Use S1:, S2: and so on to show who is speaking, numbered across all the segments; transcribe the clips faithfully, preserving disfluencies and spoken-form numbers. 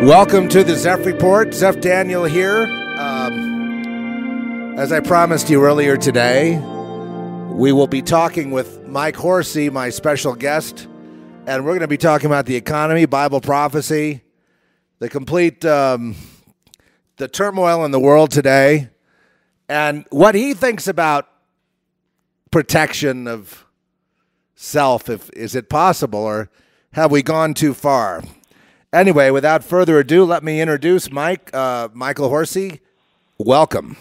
S1: Welcome to the Zeph Report. Zeph Daniel here. Um, as I promised you earlier today, we will be talking with Mike Horsey, my special guest, and we're going to be talking about the economy, Bible prophecy, the complete, um, the turmoil in the world today, and what he thinks about protection of self. If is it possible, or have we gone too far? Anyway, without further ado, let me introduce Mike, uh, Michael Horsey. Welcome.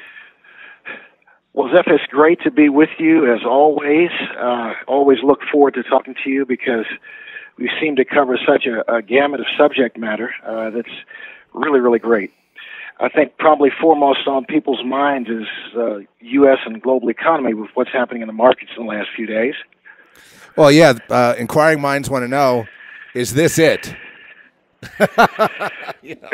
S2: Well, Zeph, it's great to be with you as always. Uh, always look forward to talking to you because we seem to cover such a, a gamut of subject matter uh, that's really, really great. I think probably foremost on people's minds is uh, U S and global economy with what's happening in the markets in the last few days.
S1: Well, yeah, uh, inquiring minds want to know, is this it?
S2: you know.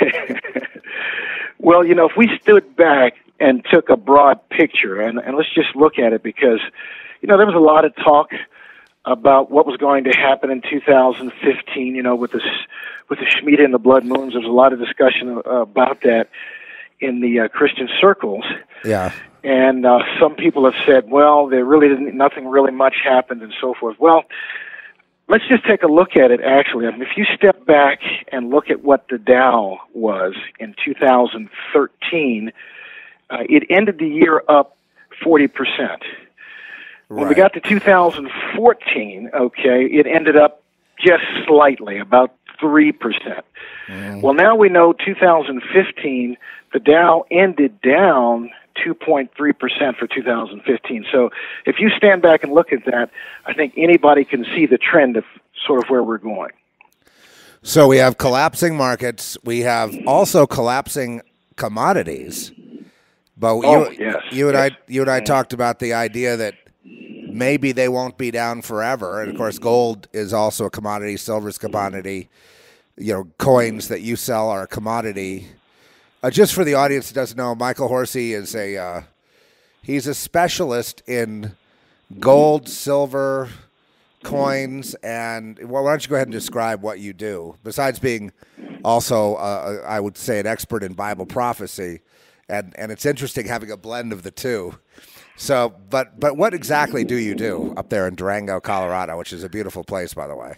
S2: Well, you know, if we stood back and took a broad picture, and, and let's just look at it because, you know, there was a lot of talk about what was going to happen in two thousand fifteen, you know, with this, with the Shemitah and the blood moons. There's a lot of discussion uh, about that in the uh, Christian circles.
S1: Yeah.
S2: And uh, some people have said, well, there really didn't, nothing really much happened and so forth. Well, let's just take a look at it, actually. I mean, if you step back and look at what the Dow was in two thousand thirteen, uh, it ended the year up forty percent. When
S1: Right.
S2: we got to two thousand fourteen, okay, it ended up just slightly, about three percent.
S1: Mm.
S2: Well, now we know two thousand fifteen, the Dow ended down two point three percent for two thousand fifteen. So if you stand back and look at that, I think anybody can see the trend of sort of where we're going.
S1: So we have collapsing markets. We have also collapsing commodities. But
S2: Oh,
S1: you,
S2: yes,
S1: you and
S2: yes.
S1: I, you and I talked about the idea that maybe they won't be down forever. And of course, gold is also a commodity. Silver's a commodity. You know, coins that you sell are a commodity. Uh, just for the audience that doesn't know, Michael Horsey is a uh, he's a specialist in gold, silver, coins, and well, why don't you go ahead and describe what you do? Besides being also, uh, I would say, an expert in Bible prophecy, and and it's interesting having a blend of the two. So, but but what exactly do you do up there in Durango, Colorado, which is a beautiful place, by the way?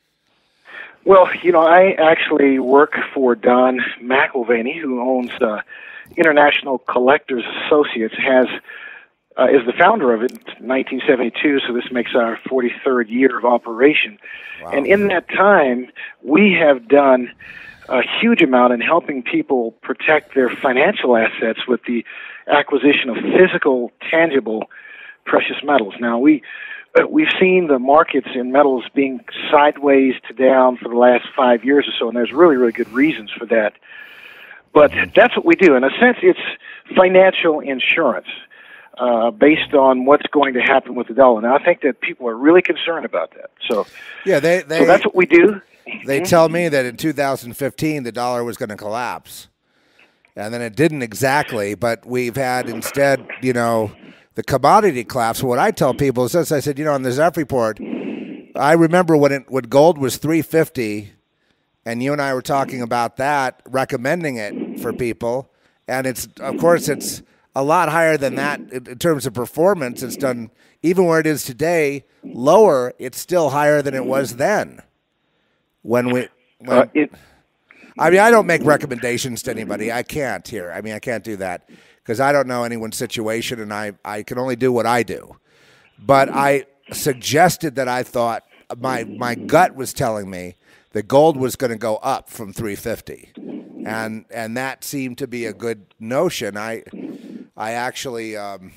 S2: Well, you know, I actually work for Don McIlvaney, who owns uh, International Collectors Associates, has uh, is the founder of it in nineteen seventy-two, so this makes our forty-third year of operation.
S1: Wow.
S2: And in that time, we have done a huge amount in helping people protect their financial assets with the acquisition of physical, tangible precious metals. Now, we Uh, we've seen the markets in metals being sideways to down for the last five years or so, and there's really, really good reasons for that. But that's what we do. In a sense, it's financial insurance uh, based on what's going to happen with the dollar. Now, I think that people are really concerned about that. So,
S1: Yeah, they they
S2: so that's what we do.
S1: they tell me that in two thousand fifteen the dollar was going to collapse, and then it didn't exactly. But we've had instead, you know, the commodity collapse. What I tell people is this: I said, you know, on the Zeph Report, I remember when it when gold was three fifty, and you and I were talking about that, recommending it for people, and it's of course it's a lot higher than that in, in terms of performance. It's done even where it is today, lower. It's still higher than it was then. When we, when,
S2: Uh, it,
S1: I mean, I don't make recommendations to anybody. I can't here. I mean, I can't do that because I don't know anyone's situation, and I, I can only do what I do. But I suggested that I thought my my gut was telling me that gold was going to go up from three fifty, and and that seemed to be a good notion. I I actually um,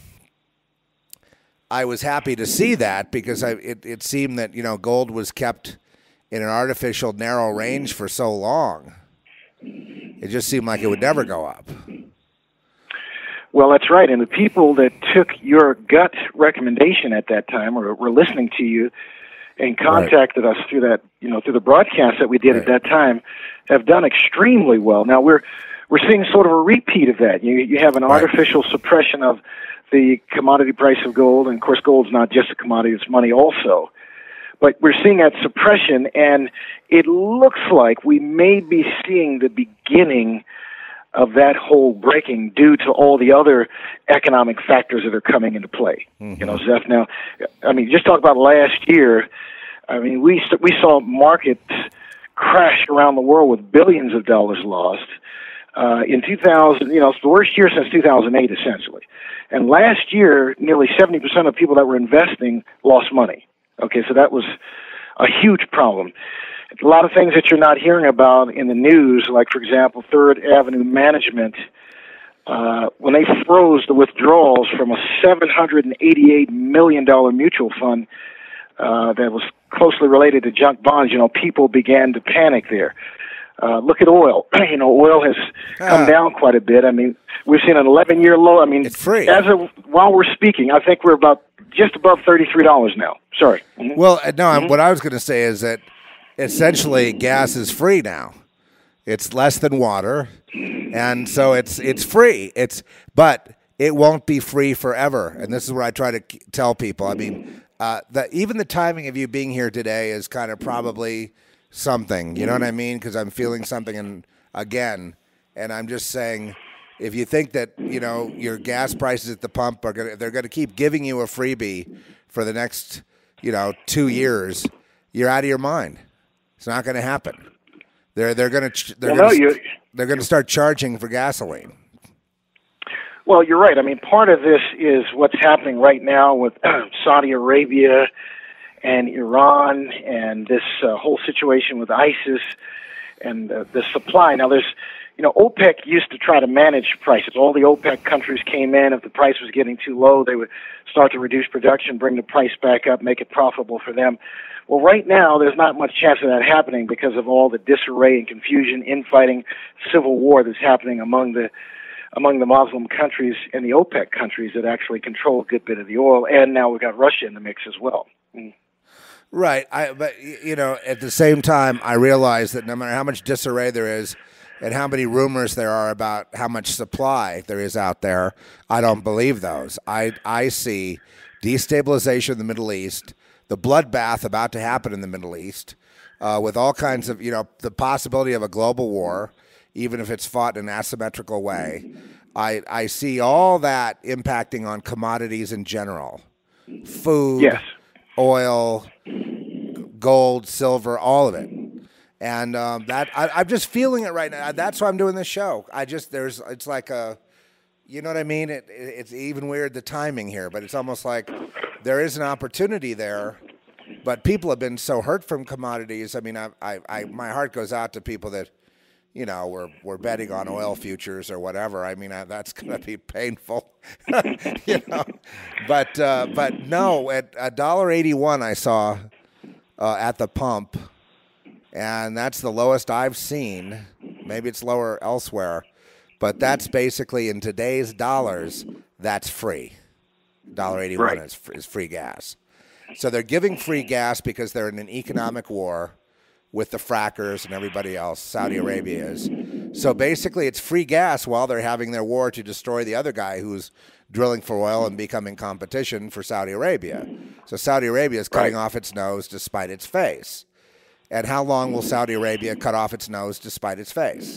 S1: I was happy to see that because I it, it seemed that, you know, gold was kept in an artificial narrow range for so long. It just seemed like it would never go up.
S2: Well, that's right. And the people that took your gut recommendation at that time, or were listening to you and contacted right. us through that, you know, through the broadcast that we did right. at that time, have done extremely well. Now we're we're seeing sort of a repeat of that. You you have an right. artificial suppression of the commodity price of gold, and of course, gold's not just a commodity; it's money also. but we're seeing that suppression, and it looks like we may be seeing the beginning of that whole breaking due to all the other economic factors that are coming into play. Mm-hmm. You know, Zeph, now, I mean, just talk about last year. I mean, we we saw markets crash around the world with billions of dollars lost. Uh, in two thousand, you know, it's the worst year since two thousand eight, essentially. And last year, nearly seventy percent of people that were investing lost money. Okay, so that was a huge problem. A lot of things that you're not hearing about in the news, like, for example, Third Avenue Management, uh, when they froze the withdrawals from a seven hundred eighty-eight million dollars mutual fund uh, that was closely related to junk bonds, you know, people began to panic there. Uh, look at oil. You know, oil has come uh, down quite a bit. I mean, we've seen an eleven-year low. I mean,
S1: it's free.
S2: As of while we're speaking, I think we're about just above thirty-three dollars now. Sorry. Mm-hmm.
S1: Well, no, mm-hmm. what I was going to say is that essentially gas is free now. It's less than water, and so it's it's free. It's but it won't be free forever. And this is what I try to tell people. I mean, uh, that even the timing of you being here today is kind of probably something, you know what I mean? Because I'm feeling something, and again, and I'm just saying, if you think that you know your gas prices at the pump are gonna, they're gonna keep giving you a freebie for the next, you know, two years, you're out of your mind. It's not going to happen. They're they're going to they're
S2: well,
S1: going
S2: no,
S1: to they're going to start charging for gasoline.
S2: Well, you're right. I mean, part of this is what's happening right now with Saudi Arabia and Iran, and this uh, whole situation with ISIS and uh, the supply. Now, there's, you know, OPEC used to try to manage prices. All the OPEC countries came in. If the price was getting too low, they would start to reduce production, bring the price back up, make it profitable for them. Well, right now, there's not much chance of that happening because of all the disarray and confusion, infighting, civil war that's happening among the among the Muslim countries and the OPEC countries that actually control a good bit of the oil. And now we've got Russia in the mix as well. Mm.
S1: Right, I, but you know, at the same time, I realize that no matter how much disarray there is, and how many rumors there are about how much supply there is out there, I don't believe those. I I see destabilization in the Middle East, the bloodbath about to happen in the Middle East, uh, with all kinds of, you know, the possibility of a global war, even if it's fought in an asymmetrical way. I I see all that impacting on commodities in general, food,
S2: yes.
S1: oil, gold, silver, all of it. And um, that I, I'm just feeling it right now. That's why I'm doing this show. I just, there's, it's like a, you know what I mean? It, it, it's even weird, the timing here, but it's almost like there is an opportunity there, but people have been so hurt from commodities. I mean, I, I, I my heart goes out to people that, you know, we're, we're betting on oil futures or whatever. I mean, I, that's going to be painful, you know, but, uh, but no, at a dollar eighty-one I saw uh, at the pump, and that's the lowest I've seen. Maybe it's lower elsewhere, but that's basically in today's dollars, that's free. one dollar eighty-one right. is, is free gas. So they're giving free gas because they're in an economic war with the frackers and everybody else. Saudi Arabia is. So basically it's free gas while they're having their war to destroy the other guy who's drilling for oil and becoming competition for Saudi Arabia. So Saudi Arabia is cutting right. off its nose to spite its face. And how long will Saudi Arabia cut off its nose to spite its face?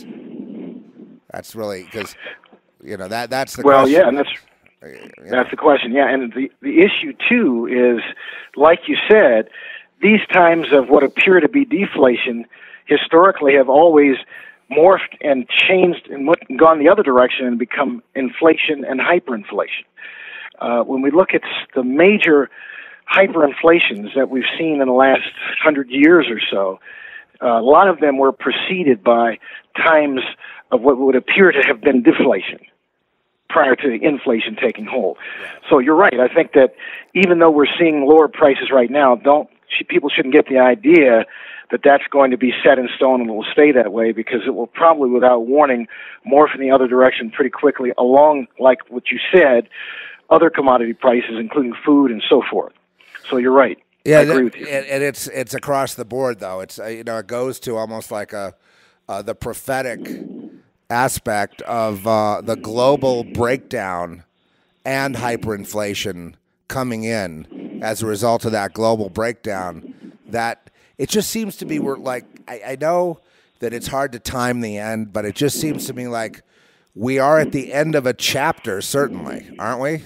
S1: That's really, because, you know, that that's the
S2: well,
S1: question.
S2: Well, yeah, and that's, you know. that's the question. Yeah, and the, the issue, too, is, like you said, these times of what appear to be deflation historically have always morphed and changed and gone the other direction and become inflation and hyperinflation. Uh, when we look at the major hyperinflations that we've seen in the last hundred years or so, uh, a lot of them were preceded by times of what would appear to have been deflation prior to the inflation taking hold. So you're right. I think that even though we're seeing lower prices right now, don't people shouldn't get the idea that that's going to be set in stone and will stay that way, because it will probably, without warning, morph in the other direction pretty quickly along, like what you said, other commodity prices, including food and so forth. So you're right.
S1: Yeah,
S2: I agree
S1: that,
S2: with you.
S1: And it's it's across the board, though. It's uh, you know it goes to almost like a uh, the prophetic aspect of uh, the global breakdown and hyperinflation coming in as a result of that global breakdown. that it just seems to be we're like I, I know that it's hard to time the end, but it just seems to me like we are at the end of a chapter, certainly, aren't we?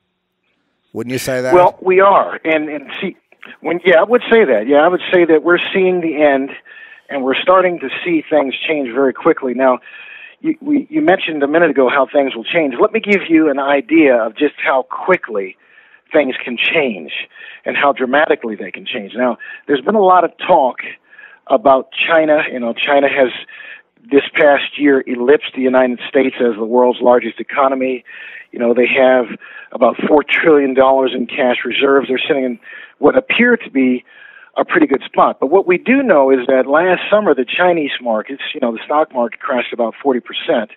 S1: Wouldn't you say that?
S2: Well, we are, and and see, when yeah, I would say that. Yeah, I would say that we're seeing the end, and we're starting to see things change very quickly. Now, you we, you mentioned a minute ago how things will change. Let me give you an idea of just how quickly things can change and how dramatically they can change. Now, there's been a lot of talk about China. You know, China has this past year eclipsed the United States as the world's largest economy. You know, they have about four trillion dollars in cash reserves. They're sitting in what appear to be a pretty good spot. But what we do know is that last summer, the Chinese markets, you know, the stock market crashed about forty percent.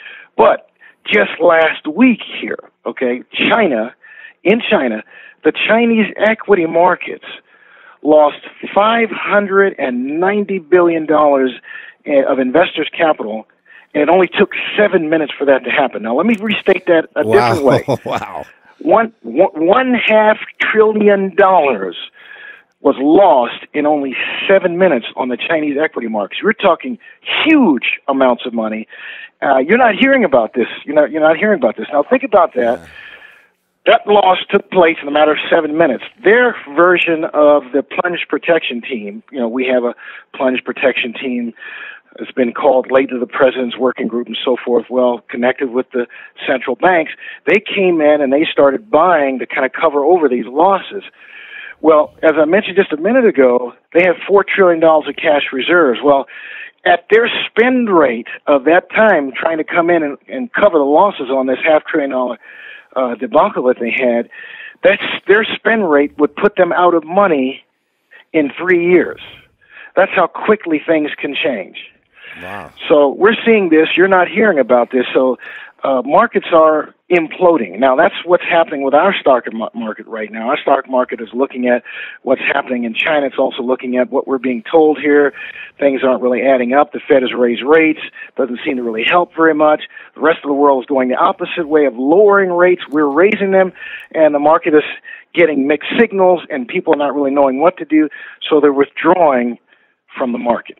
S2: But just last week here, okay, China, in China, the Chinese equity markets lost five hundred ninety billion dollars of investors' capital, and it only took seven minutes for that to happen. Now, let me restate that a
S1: wow.
S2: different way.
S1: Wow.
S2: One, one, one half trillion dollars was lost in only seven minutes on the Chinese equity markets. We're talking huge amounts of money. Uh, you're not hearing about this. You're not, you're not hearing about this. Now, think about that. Yeah. That loss took place in a matter of seven minutes. Their version of the plunge protection team, you know, we have a plunge protection team. It's been called late to the president's working group and so forth, well, connected with the central banks. They came in and they started buying to kind of cover over these losses. Well, as I mentioned just a minute ago, they have four trillion dollars of cash reserves. Well, at their spend rate of that time, trying to come in and, and cover the losses on this half trillion dollar uh, debacle that they had, that's their spend rate would put them out of money in three years. That's how quickly things can change.
S1: Wow.
S2: So we're seeing this. You're not hearing about this. So uh, markets are imploding. Now, that's what's happening with our stock market right now. Our stock market is looking at what's happening in China. It's also looking at what we're being told here. Things aren't really adding up. The Fed has raised rates. Doesn't seem to really help very much. The rest of the world is going the opposite way of lowering rates. We're raising them, and the market is getting mixed signals, and people are not really knowing what to do, so they're withdrawing from the market.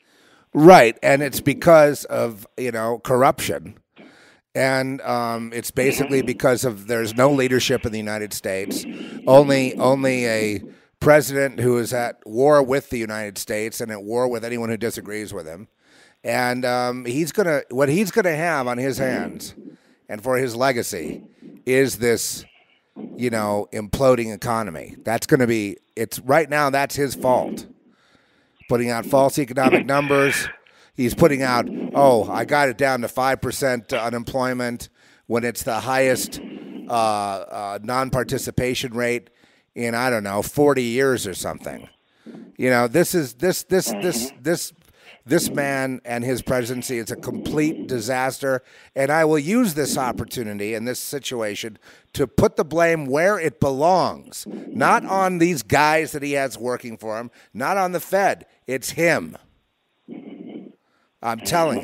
S1: Right, and it's because of, you know, corruption. And um, it's basically because of there's no leadership in the United States, only only a president who is at war with the United States and at war with anyone who disagrees with him. And um, he's gonna what he's gonna have on his hands, and for his legacy, is this, you know, imploding economy. That's gonna be it's right now. That's his fault. Putting out false economic numbers. He's putting out, oh, I got it down to five percent unemployment when it's the highest uh, uh, non-participation rate in, I don't know, forty years or something. You know, this is this this this this this man and his presidency is a complete disaster, and I will use this opportunity in this situation to put the blame where it belongs, not on these guys that he has working for him, not on the Fed. It's him. I'm telling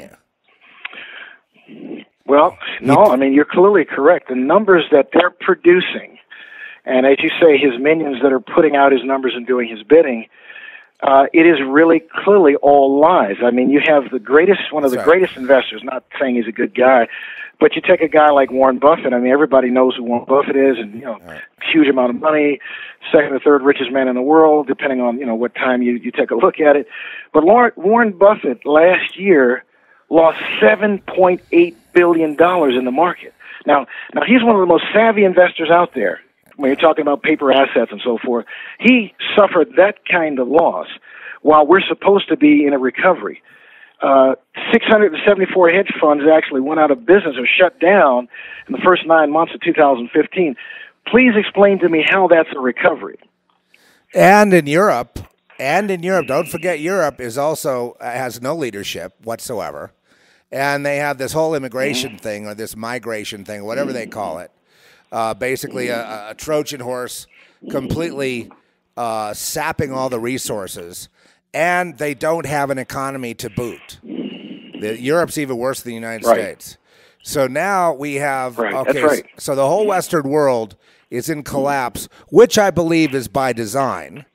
S1: you.
S2: Well, no, I mean, you're clearly correct. The numbers that they're producing, and as you say, his minions that are putting out his numbers and doing his bidding, uh, it is really clearly all lies. I mean, you have the greatest, one of the
S1: Sorry.
S2: greatest investors, not saying he's a good guy, but you take a guy like Warren Buffett. I mean, everybody knows who Warren Buffett is, and, you know,
S1: right.
S2: huge amount of money, second or third richest man in the world, depending on, you know, what time you, you take a look at it. But Warren Buffett last year lost seven point eight billion dollars in the market. Now, now he's one of the most savvy investors out there. When you're talking about paper assets and so forth, he suffered that kind of loss while we're supposed to be in a recovery. Uh, six hundred seventy-four hedge funds actually went out of business or shut down in the first nine months of two thousand fifteen. Please explain to me how that's a recovery.
S1: And in Europe, and in Europe, don't forget Europe is also has no leadership whatsoever, and they have this whole immigration mm-hmm. thing or this migration thing, whatever they call it. Uh, basically, a, a Trojan horse, completely uh, sapping all the resources, and they don't have an economy to boot. The, Europe's even worse than the United
S2: right.
S1: States. So now we have
S2: right.
S1: okay.
S2: That's right.
S1: So the whole Western world is in collapse, which I believe is by design.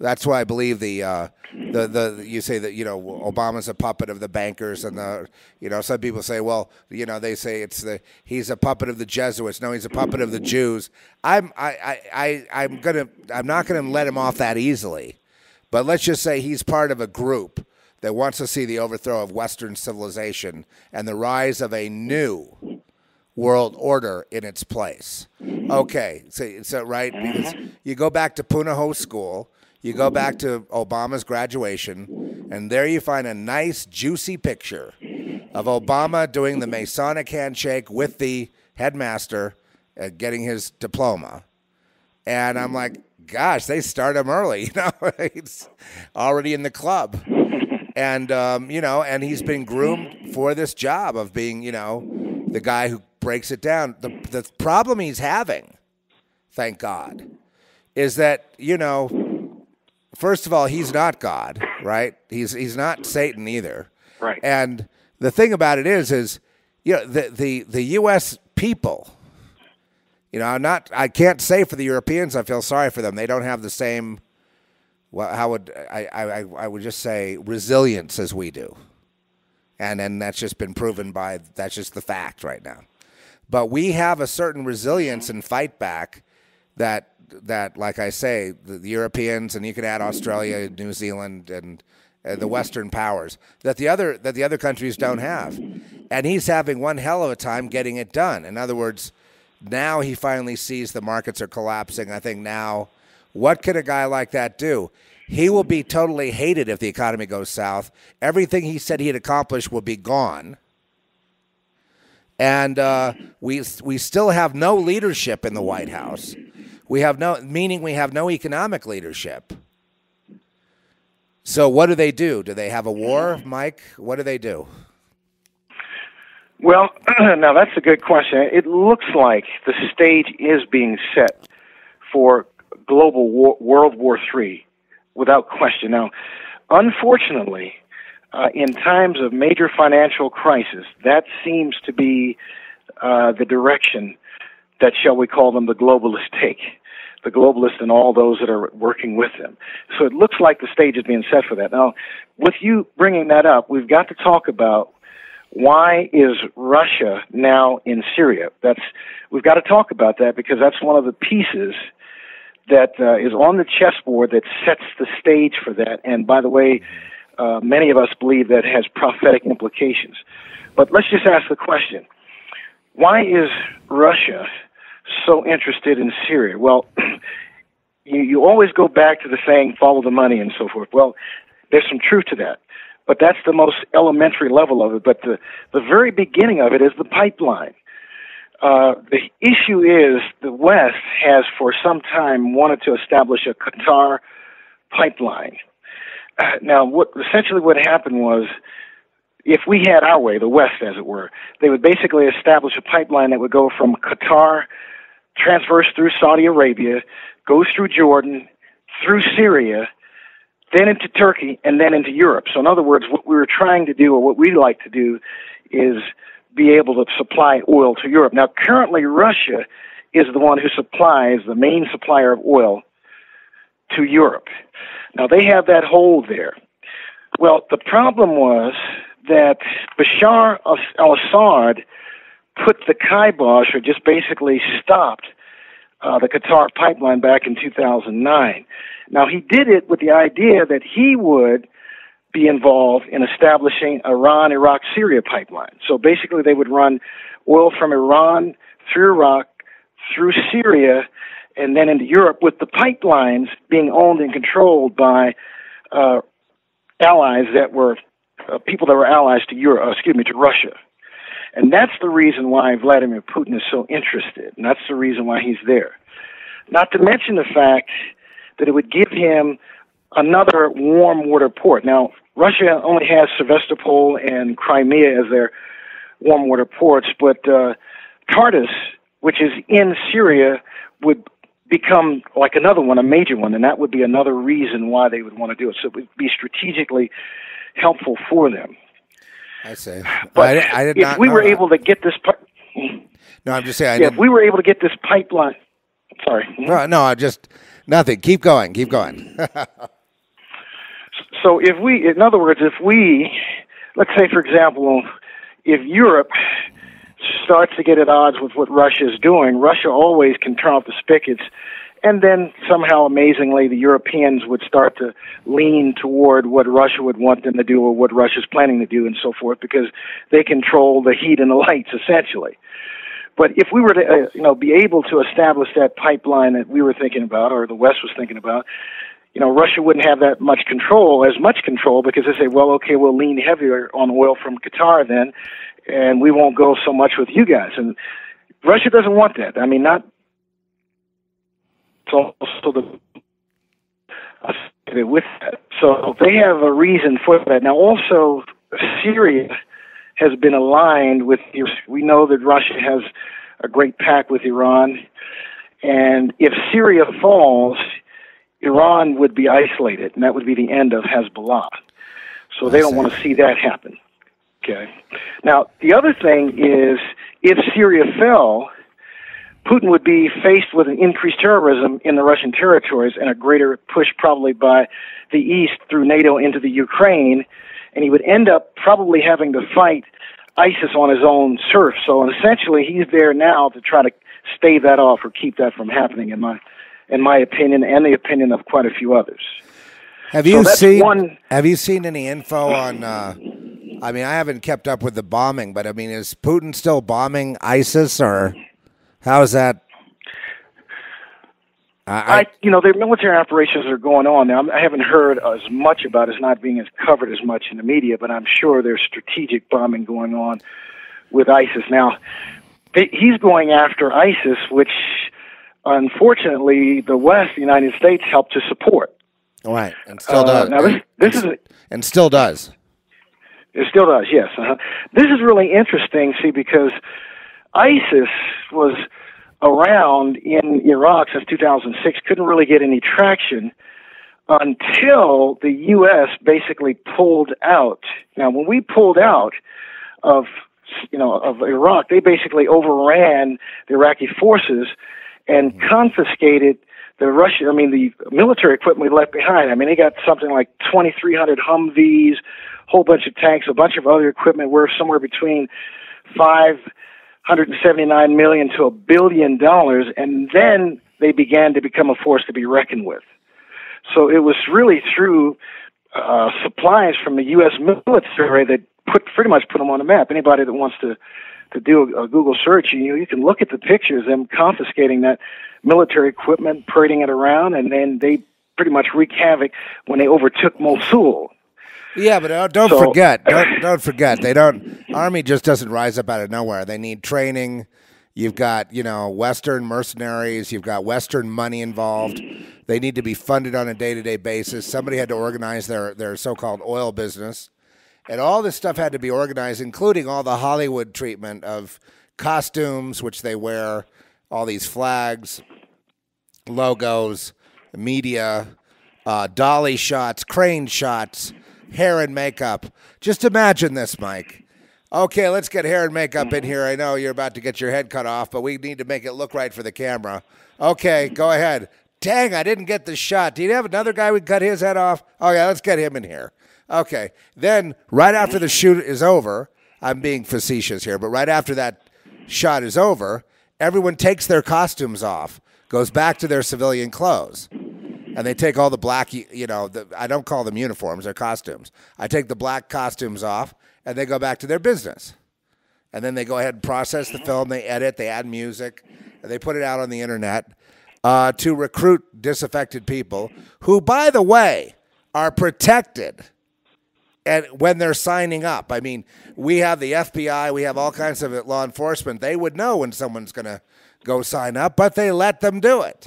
S1: That's why I believe the uh, the the you say that you know Obama's a puppet of the bankers and the you know some people say well you know they say it's the he's a puppet of the Jesuits. No, he's a puppet of the Jews. I'm I I, I I'm gonna I'm not gonna let him off that easily, but let's just say he's part of a group that wants to see the overthrow of Western civilization and the rise of a new world order in its place. Okay, so, so right, because you go back to Punahou School, you go back to Obama's graduation, and there you find a nice, juicy picture of Obama doing the Masonic handshake with the headmaster, uh, getting his diploma. And I'm like, gosh, they start him early, you know, he's already in the club. And, um, you know, and he's been groomed for this job of being, you know, the guy who breaks it down. The, the problem he's having, thank God, is that, you know, first of all, he's not God, right? He's he's not Satan either.
S2: Right.
S1: And the thing about it is, is, you know, the, the, the U S people, you know, I'm not, I can't say for the Europeans, I feel sorry for them. They don't have the same, well, how would, I, I, I would just say resilience as we do. And and that's just been proven by, that's just the fact right now. But we have a certain resilience and fight back that, that like I say, the, the Europeans, and you can add Australia, New Zealand, and uh, the Western powers, that the other that the other countries don't have. And he's having one hell of a time getting it done. In other words, now he finally sees the markets are collapsing. I think now, what can a guy like that do? He will be totally hated if the economy goes south. Everything he said he'd accomplish will be gone. And uh, we we still have no leadership in the White House. We have no, meaning we have no economic leadership. So what do they do? Do they have a war, Mike? What do they do?
S2: Well, now that's a good question. It looks like the stage is being set for global war, World War Three, without question. Now, unfortunately, uh, in times of major financial crisis, that seems to be uh, the direction that, shall we call them, the globalists take, the globalists and all those that are working with them. So it looks like the stage is being set for that. Now, with you bringing that up, we've got to talk about why is Russia now in Syria. That's we've got to talk about that because that's one of the pieces that uh, is on the chessboard that sets the stage for that. And by the way, uh, many of us believe that has prophetic implications. But let's just ask the question, why is Russia so interested in Syria? Well, you, you always go back to the saying, follow the money and so forth. Well, there's some truth to that. But that's the most elementary level of it. But the, the very beginning of it is the pipeline. Uh, the issue is the West has for some time wanted to establish a Qatar pipeline. Uh, now, what essentially what happened was, if we had our way, the West, as it were, they would basically establish a pipeline that would go from Qatar, transverse through Saudi Arabia, goes through Jordan, through Syria, then into Turkey, and then into Europe. So in other words, what we were trying to do, or what we like to do, is be able to supply oil to Europe. Now, currently, Russia is the one who supplies, the main supplier of oil to Europe. Now, they have that hold there. Well, the problem was that Bashar al-Assad put the kibosh, or just basically stopped uh, the Qatar pipeline back in two thousand nine. Now, he did it with the idea that he would be involved in establishing Iran, Iraq, Syria pipeline. So basically they would run oil from Iran through Iraq, through Syria, and then into Europe, with the pipelines being owned and controlled by uh, allies that were, uh, people that were allies to Europe, uh, excuse me, to Russia. And that's the reason why Vladimir Putin is so interested, and that's the reason why he's there. Not to mention the fact that it would give him another warm water port. Now, Russia only has Sevastopol and Crimea as their warm water ports, but uh, Tartus, which is in Syria, would become like another one, a major one, and that would be another reason why they would want to do it. So it would be strategically helpful for them.
S1: I see.
S2: But
S1: I, I did
S2: if
S1: not
S2: we
S1: know
S2: were
S1: that.
S2: able to get this... Pi-
S1: no, I'm just saying. I
S2: yeah, if
S1: didn't...
S2: we were able to get this pipeline... Sorry.
S1: No, no, just nothing. Keep going. Keep going.
S2: So if we, in other words, if we, let's say, for example, if Europe starts to get at odds with what Russia is doing, Russia always can turn off the spigots, and then somehow, amazingly, the Europeans would start to lean toward what Russia would want them to do or what Russia's planning to do and so forth, because they control the heat and the lights, essentially. But if we were to, uh, you know, be able to establish that pipeline that we were thinking about, or the West was thinking about, you know, Russia wouldn't have that much control, as much control, because they say, well, okay, we'll lean heavier on oil from Qatar then, and we won't go so much with you guys. And Russia doesn't want that. I mean, not so, so the with that. So they have a reason for that. Now, also, Syria has been aligned with, we know that Russia has a great pact with Iran, and if Syria falls, Iran would be isolated, and that would be the end of Hezbollah. So they don't want to see that happen. Okay. Now, the other thing is, if Syria fell, Putin would be faced with an increased terrorism in the Russian territories and a greater push probably by the East through NATO into the Ukraine, and he would end up probably having to fight ISIS on his own turf. So essentially, he's there now to try to stave that off or keep that from happening, in my in my opinion, and the opinion of quite a few others.
S1: Have you
S2: so
S1: seen?
S2: One,
S1: have you seen any info on? Uh, I mean, I haven't kept up with the bombing, but I mean, is Putin still bombing ISIS, or how's that? I,
S2: I, you know, their military operations are going on now. I haven't heard as much about it. It's not being as covered as much in the media, but I'm sure there's strategic bombing going on with ISIS. Now, they, he's going after ISIS, which, unfortunately, the West, the United States, helped to support.
S1: Right, and still
S2: uh,
S1: does.
S2: Now, this, this is a,
S1: and still does.
S2: It still does, yes. Uh-huh. This is really interesting, see, because ISIS was around in Iraq since two thousand six, couldn't really get any traction until the U S basically pulled out. Now, when we pulled out of, you know, of Iraq, they basically overran the Iraqi forces and confiscated the Russian, I mean, the military equipment we left behind. I mean, they got something like twenty-three hundred Humvees, a whole bunch of tanks, a bunch of other equipment worth somewhere between five hundred seventy-nine million dollars to a billion dollars, and then they began to become a force to be reckoned with. So it was really through uh, supplies from the U S military that put pretty much put them on the map. Anybody that wants to to do a, a Google search, you you can look at the pictures, them confiscating that military equipment, parading it around, and then they pretty much wreaked havoc when they overtook Mosul.
S1: Yeah, but uh, don't
S2: so,
S1: forget, don't, don't forget, they don't, Army just doesn't rise up out of nowhere. They need training. You've got, you know, Western mercenaries. You've got Western money involved. They need to be funded on a day-to-day basis. Somebody had to organize their, their so-called oil business. And all this stuff had to be organized, including all the Hollywood treatment of costumes, which they wear, all these flags, logos, media, uh, dolly shots, crane shots, hair and makeup. Just imagine this, Mike. Okay, let's get hair and makeup in here. I know you're about to get your head cut off, but we need to make it look right for the camera. Okay, go ahead. Dang, I didn't get the shot. Do you have another guy we can cut his head off? Oh, yeah, let's get him in here. Okay, then right after the shoot is over, I'm being facetious here, but right after that shot is over, everyone takes their costumes off, goes back to their civilian clothes. And they take all the black, you know, the, I don't call them uniforms, they're costumes. I take the black costumes off, and they go back to their business. And then they go ahead and process the film, they edit, they add music, and they put it out on the internet uh, to recruit disaffected people who, by the way, are protected and when they're signing up. I mean, we have the F B I, we have all kinds of law enforcement. They would know when someone's going to go sign up, but they let them do it.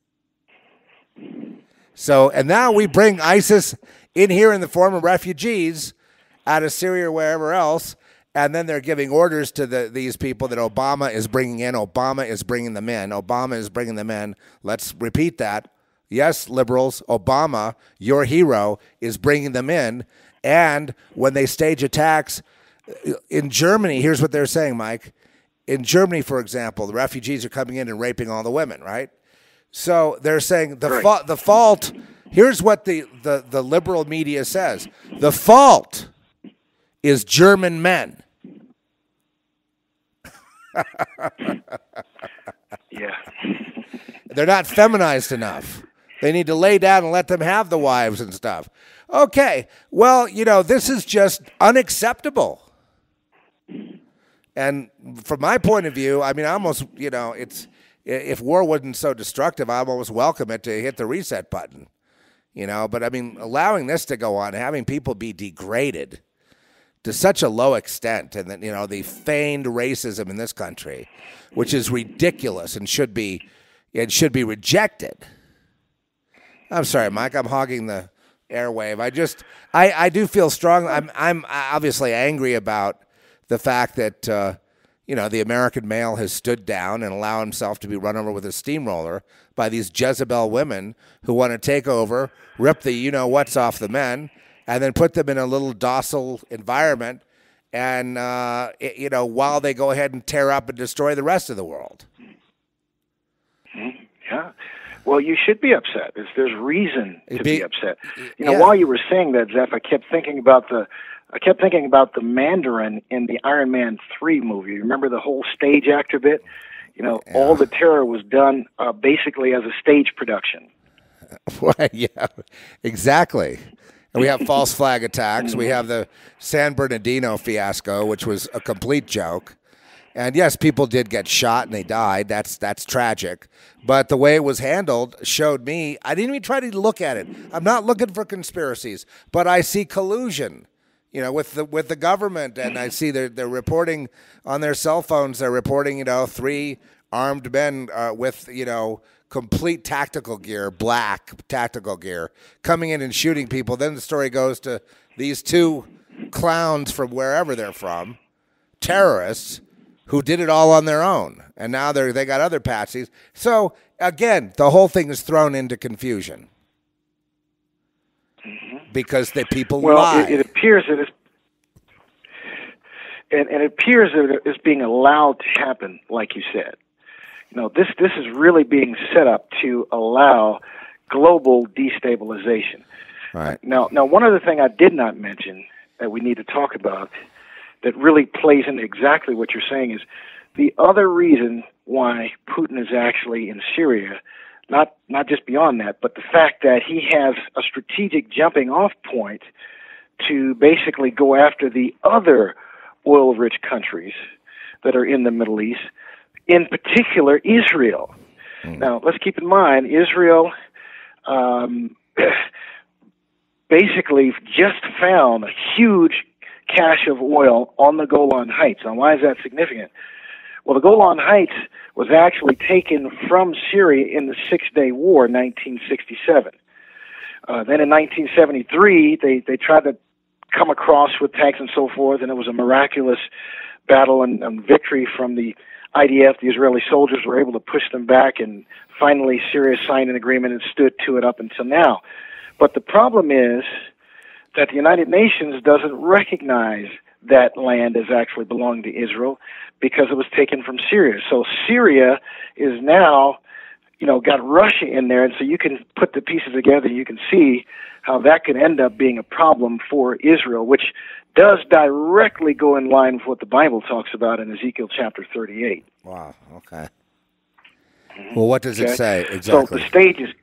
S1: So, and now we bring ISIS in here in the form of refugees out of Syria or wherever else, and then they're giving orders to the, these people that Obama is bringing in. Obama is bringing them in. Obama is bringing them in. Let's repeat that. Yes, liberals, Obama, your hero, is bringing them in. And when they stage attacks in Germany, here's what they're saying, Mike. In Germany, for example, the refugees are coming in and raping all the women, right? So they're saying the
S2: Right.
S1: fa- the fault. Here's what the, the, the liberal media says: the fault is German men.
S2: Yeah.
S1: They're not feminized enough. They need to lay down and let them have the wives and stuff. Okay, well, you know, this is just unacceptable. And from my point of view, I mean, I almost, you know, it's if war wasn't so destructive, I almost welcome it to hit the reset button. You know, but I mean, allowing this to go on, having people be degraded to such a low extent, and then, you know, the feigned racism in this country, which is ridiculous and should be, it should be rejected. I'm sorry, Mike, I'm hogging the airwave. I just, I, I do feel strong. I'm, I'm obviously angry about the fact that, uh, you know, the American male has stood down and allowed himself to be run over with a steamroller by these Jezebel women who want to take over, rip the you-know-whats off the men, and then put them in a little docile environment, and, uh, it, you know, while they go ahead and tear up and destroy the rest of the world.
S2: Yeah. Well, you should be upset. There's, there's reason to
S1: Be-
S2: be upset. You know,
S1: yeah.
S2: while you were saying that, Zeph, I kept thinking about the I kept thinking about the Mandarin in the Iron Man three movie. Remember the whole stage actor bit? You know,
S1: Yeah.
S2: all the terror was done uh, basically as a stage production.
S1: Right, yeah, exactly. And we have false flag attacks. We have the San Bernardino fiasco, which was a complete joke. And yes, people did get shot and they died. That's that's tragic. But the way it was handled showed me, I didn't even try to look at it. I'm not looking for conspiracies, but I see collusion, you know, with the with the government, and I see they're they're reporting on their cell phones. They're reporting, you know, three armed men uh, with, you know, complete tactical gear, black tactical gear, coming in and shooting people. Then the story goes to these two clowns from wherever they're from, terrorists, who did it all on their own, and now they they got other patsies. So again, the whole thing is thrown into confusion because the people
S2: Well,
S1: lie.
S2: it, it appears that it's and, and it appears that it's being allowed to happen, like you said. You know, this this is really being set up to allow global destabilization.
S1: Right.
S2: Now, now, one other thing I did not mention that we need to talk about that really plays into exactly what you're saying is the other reason why Putin is actually in Syria, not not just beyond that, but the fact that he has a strategic jumping off point to basically go after the other oil-rich countries that are in the Middle East, in particular Israel. Mm. Now, let's keep in mind, Israel um, basically just found a huge cache of oil on the Golan Heights. Now, why is that significant? Well, the Golan Heights was actually taken from Syria in the Six-Day War, nineteen sixty-seven. Uh, then in nineteen seventy-three, they, they tried to come across with tanks and so forth, and it was a miraculous battle and, and victory from the I D F. The Israeli soldiers were able to push them back, and finally Syria signed an agreement and stood to it up until now. But the problem is that the United Nations doesn't recognize that land as actually belonging to Israel because it was taken from Syria. So Syria is now, you know, got Russia in there, and so you can put the pieces together, you can see how that could end up being a problem for Israel, which does directly go in line with what the Bible talks about in Ezekiel chapter thirty-eight.
S1: Wow, okay. Mm-hmm. Well, what does okay. it say exactly?
S2: So the stage is,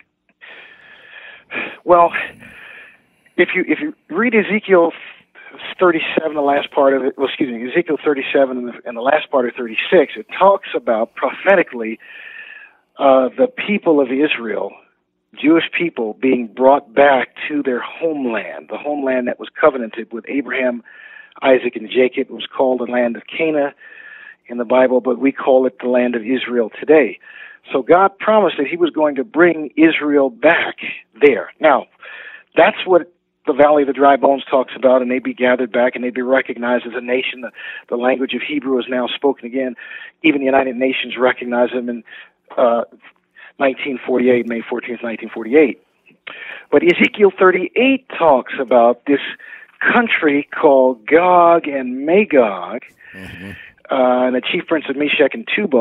S2: well, if you if you read Ezekiel thirty-seven, the last part of it, well, excuse me, Ezekiel thirty-seven and the, and the last part of thirty-six, it talks about prophetically uh, the people of Israel, Jewish people, being brought back to their homeland, the homeland that was covenanted with Abraham, Isaac, and Jacob. It was called the land of Canaan in the Bible, but we call it the land of Israel today. So God promised that he was going to bring Israel back there. Now, that's what the Valley of the Dry Bones talks about, and they'd be gathered back, and they'd be recognized as a nation. The, the language of Hebrew is now spoken again. Even the United Nations recognized them in uh, nineteen forty-eight, May fourteenth, nineteen forty-eight. But Ezekiel thirty-eight talks about this country called Gog and Magog, mm-hmm. uh, and the chief prince of Meshech and Tubal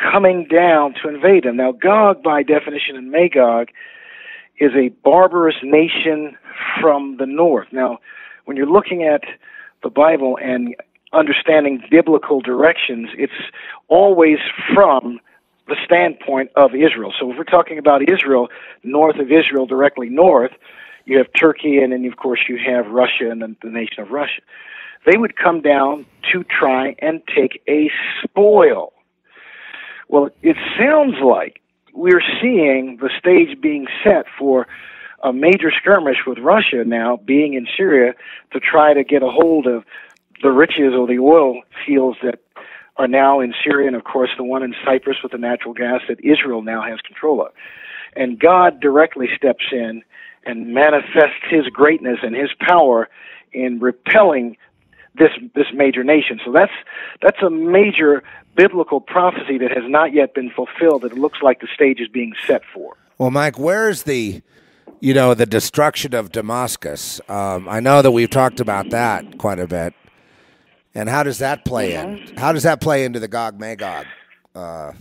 S2: coming down to invade them. Now, Gog, by definition, and Magog is a barbarous nation from the north. Now, when you're looking at the Bible and understanding biblical directions, it's always from the standpoint of Israel. So if we're talking about Israel, north of Israel, directly north, you have Turkey, and then, of course, you have Russia and the, the nation of Russia. They would come down to try and take a spoil. Well, it sounds like we're seeing the stage being set for a major skirmish with Russia now, being in Syria, to try to get a hold of the riches or the oil fields that are now in Syria, and, of course, the one in Cyprus with the natural gas that Israel now has control of. And God directly steps in and manifests his greatness and his power in repelling this this major nation. So that's that's a major biblical prophecy that has not yet been fulfilled, that it looks like the stage is being set for.
S1: Well, Mike, where's the, you know, the destruction of Damascus? Um, I know that we've talked about that quite a bit. And how does that play mm-hmm. in? How does that play into the Gog-Magog uh,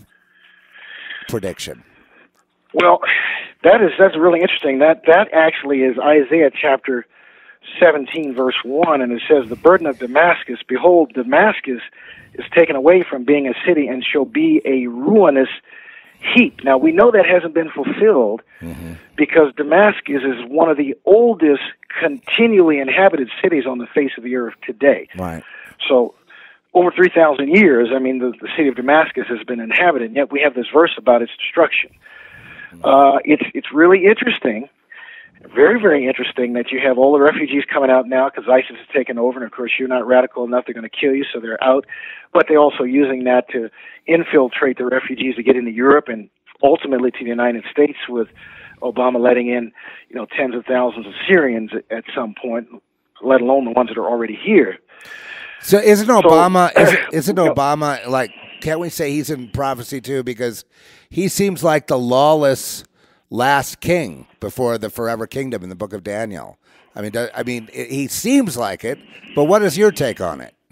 S1: prediction?
S2: Well, that is that's really interesting. That that actually is Isaiah chapter seventeen, verse one, and it says, "The burden of Damascus, behold, Damascus is taken away from being a city and shall be a ruinous heap." Now, we know that hasn't been fulfilled mm-hmm. because Damascus is one of the oldest continually inhabited cities on the face of the earth today.
S1: Right.
S2: So, over three thousand years, I mean, the, the city of Damascus has been inhabited, and yet we have this verse about its destruction. Uh, it's it's really interesting, very, very interesting that you have all the refugees coming out now because ISIS has taken over, and of course you're not radical enough, they're going to kill you, so they're out. But they're also using that to infiltrate the refugees to get into Europe and ultimately to the United States, with Obama letting in, you know, tens of thousands of Syrians at, at some point, let alone the ones that are already here.
S1: So isn't Obama,
S2: so,
S1: isn't, isn't Obama, like, can't we say he's in prophecy too? Because he seems like the lawless last king before the forever kingdom in the book of Daniel. I mean, I mean, he seems like it, but what is your take on it?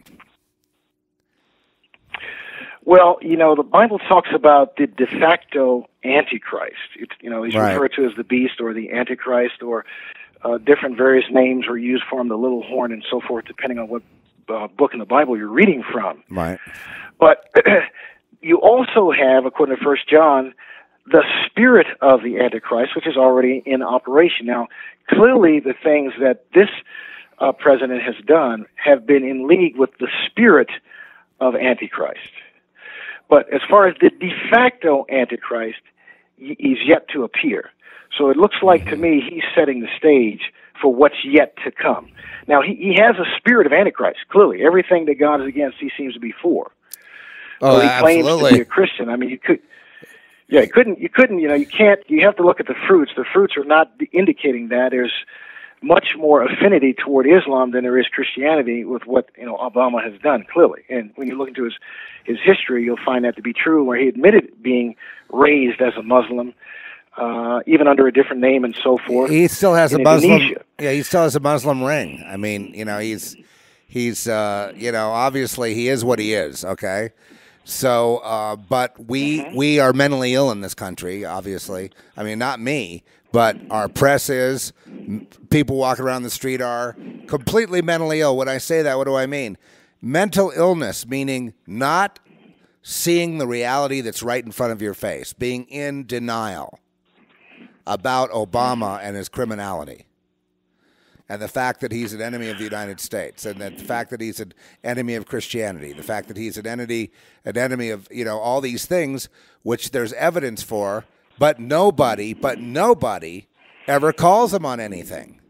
S2: Well, you know, the Bible talks about the de facto Antichrist. It's, you know, he's right. referred to as the beast or the Antichrist, or uh, different various names were used for him, the little horn and so forth, depending on what uh, book in the Bible you're reading from.
S1: Right.
S2: But you also have, according to First John, the spirit of the Antichrist, which is already in operation. Now, clearly the things that this uh, president has done have been in league with the spirit of Antichrist. But as far as the de facto Antichrist, he's yet to appear. So it looks like to me he's setting the stage for what's yet to come. Now, he, he has a spirit of Antichrist, clearly. Everything that God is against, he seems to be for.
S1: Oh,
S2: so he
S1: absolutely.
S2: claims to be a Christian. I mean, you could, yeah, you couldn't, you couldn't, you know, you can't, you have to look at the fruits. The fruits are not indicating that. There's much more affinity toward Islam than there is Christianity with what, you know, Obama has done, clearly. And when you look into his, his history, you'll find that to be true, where he admitted being raised as a Muslim, uh, even under a different name and so forth.
S1: He still has a Muslim,
S2: Indonesia.
S1: yeah, he still has a Muslim ring. I mean, you know, he's, he's, uh, you know, obviously he is what he is, okay? So, uh, but we mm-hmm. we are mentally ill in this country, obviously. I mean, not me, but our press is. People walking around the street are completely mentally ill. When I say that, what do I mean? Mental illness, meaning not seeing the reality that's right in front of your face, being in denial about Obama and his criminality, and the fact that he's an enemy of the United States, and the fact that he's an enemy of Christianity, the fact that he's an enemy, an enemy of, you know, all these things, which there's evidence for, but nobody, but nobody ever calls him on anything.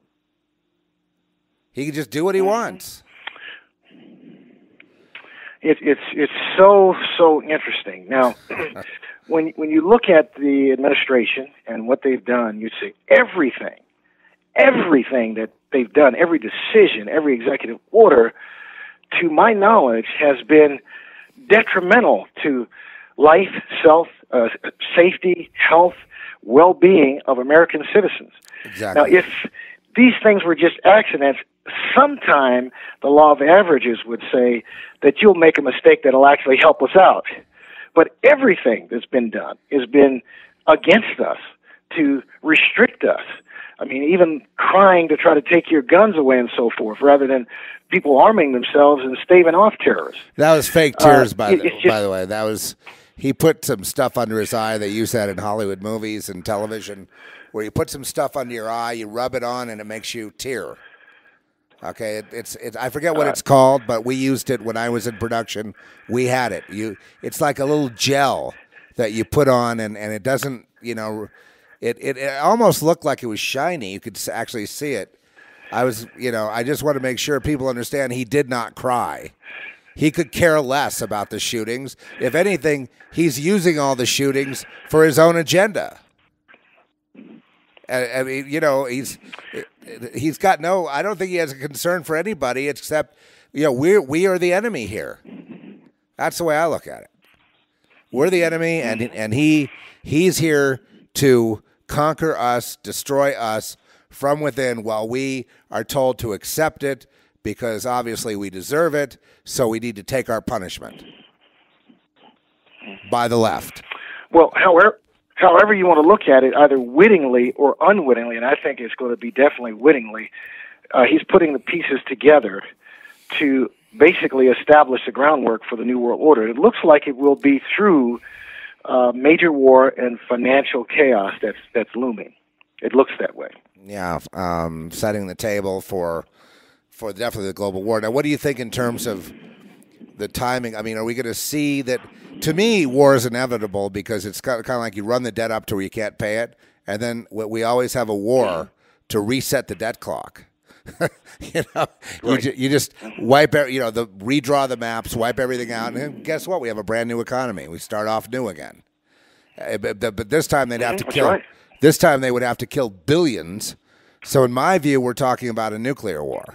S1: He can just do what he wants.
S2: It, it's it's so so interesting. Now, when when you look at the administration and what they've done, you see everything. Everything that they've done, every decision, every executive order, to my knowledge, has been detrimental to life, self, uh, safety, health, well-being of American citizens.
S1: Exactly.
S2: Now, if these things were just accidents, sometime the law of averages would say that you'll make a mistake that'll actually help us out. But everything that's been done has been against us, to restrict us. I mean, even crying to try to take your guns away and so forth, rather than people arming themselves and staving off terrorists.
S1: That was fake tears, uh, by,
S2: it,
S1: the,
S2: just,
S1: by the way. That was he put some stuff under his eye. They use that in Hollywood movies and television, where you put some stuff under your eye, you rub it on, and it makes you tear. Okay, it, it's it, I forget what it's called, but we used it when I was in production. We had it. You, it's like a little gel that you put on, and, and it doesn't, you know, it, it it almost looked like it was shiny. You could actually see it. I was, you know, I just want to make sure people understand he did not cry. He could care less about the shootings. If anything, he's using all the shootings for his own agenda. I mean, you know, he's he's got no. I don't think he has a concern for anybody except, you know, we we are the enemy here. That's the way I look at it. We're the enemy, and and he he's here to conquer us, destroy us from within, while we are told to accept it because obviously we deserve it. So we need to take our punishment by the left.
S2: Well, however. However you want to look at it, either wittingly or unwittingly, and I think it's going to be definitely wittingly, uh, he's putting the pieces together to basically establish the groundwork for the New World Order. It looks like it will be through uh, major war and financial chaos that's that's looming. It looks that way.
S1: Yeah, um, setting the table for for definitely the global war. Now, what do you think in terms of the timing? I mean, are we going to see that? To me, war is inevitable because it's kind of like you run the debt up to where you can't pay it, and then we always have a war to reset the debt clock. you know,
S2: right.
S1: you, you just wipe, you know, the redraw the maps, wipe everything out, and guess what? We have a brand new economy. We start off new again. Uh, but, but this time they'd have to
S2: That's
S1: kill.
S2: Right.
S1: This time they would have to kill billions. So, in my view, we're talking about a nuclear war.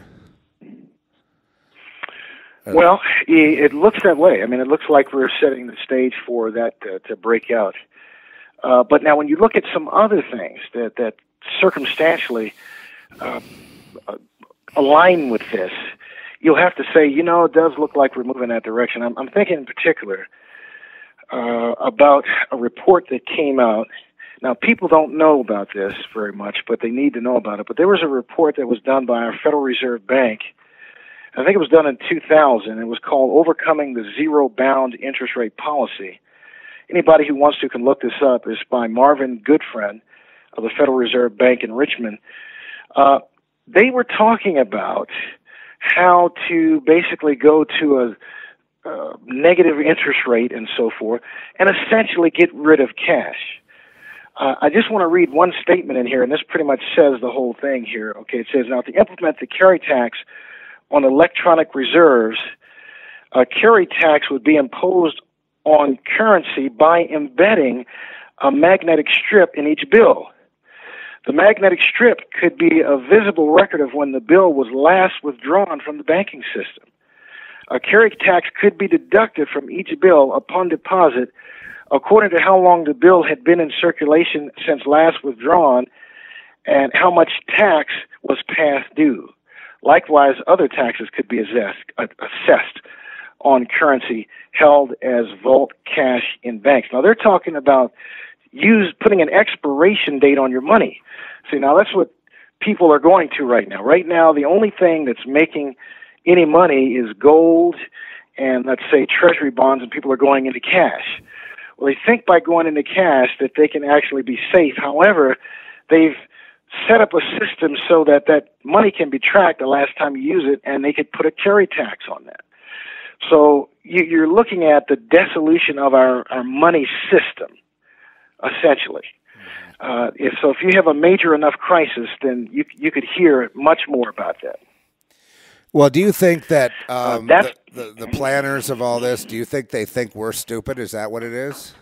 S2: Well, it looks that way. I mean, it looks like we're setting the stage for that uh, to break out. Uh, but now when you look at some other things that, that circumstantially uh, uh, align with this, you'll have to say, you know, it does look like we're moving in that direction. I'm, I'm thinking in particular uh, about a report that came out. Now, people don't know about this very much, but they need to know about it. But there was a report that was done by our Federal Reserve Bank. I think it was done in two thousand. It was called Overcoming the Zero Bound Interest Rate Policy. Anybody who wants to can look this up. It's by Marvin Goodfriend of the Federal Reserve Bank in Richmond. Uh, they were talking about how to basically go to a uh, negative interest rate and so forth and essentially get rid of cash. Uh, I just want to read one statement in here, and this pretty much says the whole thing here. Okay, it says, now to implement the carry tax on electronic reserves, a carry tax would be imposed on currency by embedding a magnetic strip in each bill. The magnetic strip could be a visible record of when the bill was last withdrawn from the banking system. A carry tax could be deducted from each bill upon deposit according to how long the bill had been in circulation since last withdrawn and how much tax was past due. Likewise, other taxes could be assessed, assessed on currency held as vault cash in banks. Now, they're talking about use putting an expiration date on your money. See, now that's what people are going to right now. Right now, the only thing that's making any money is gold and, let's say, treasury bonds, and people are going into cash. Well, they think by going into cash that they can actually be safe. However, they've set up a system so that that money can be tracked the last time you use it, and they could put a carry tax on that. So you, you're looking at the dissolution of our, our money system, essentially. Uh, if, so if you have a major enough crisis, then you you could hear much more about that.
S1: Well, do you think that um,
S2: uh,
S1: the, the, the planners of all this, do you think they think we're stupid? Is that what it is?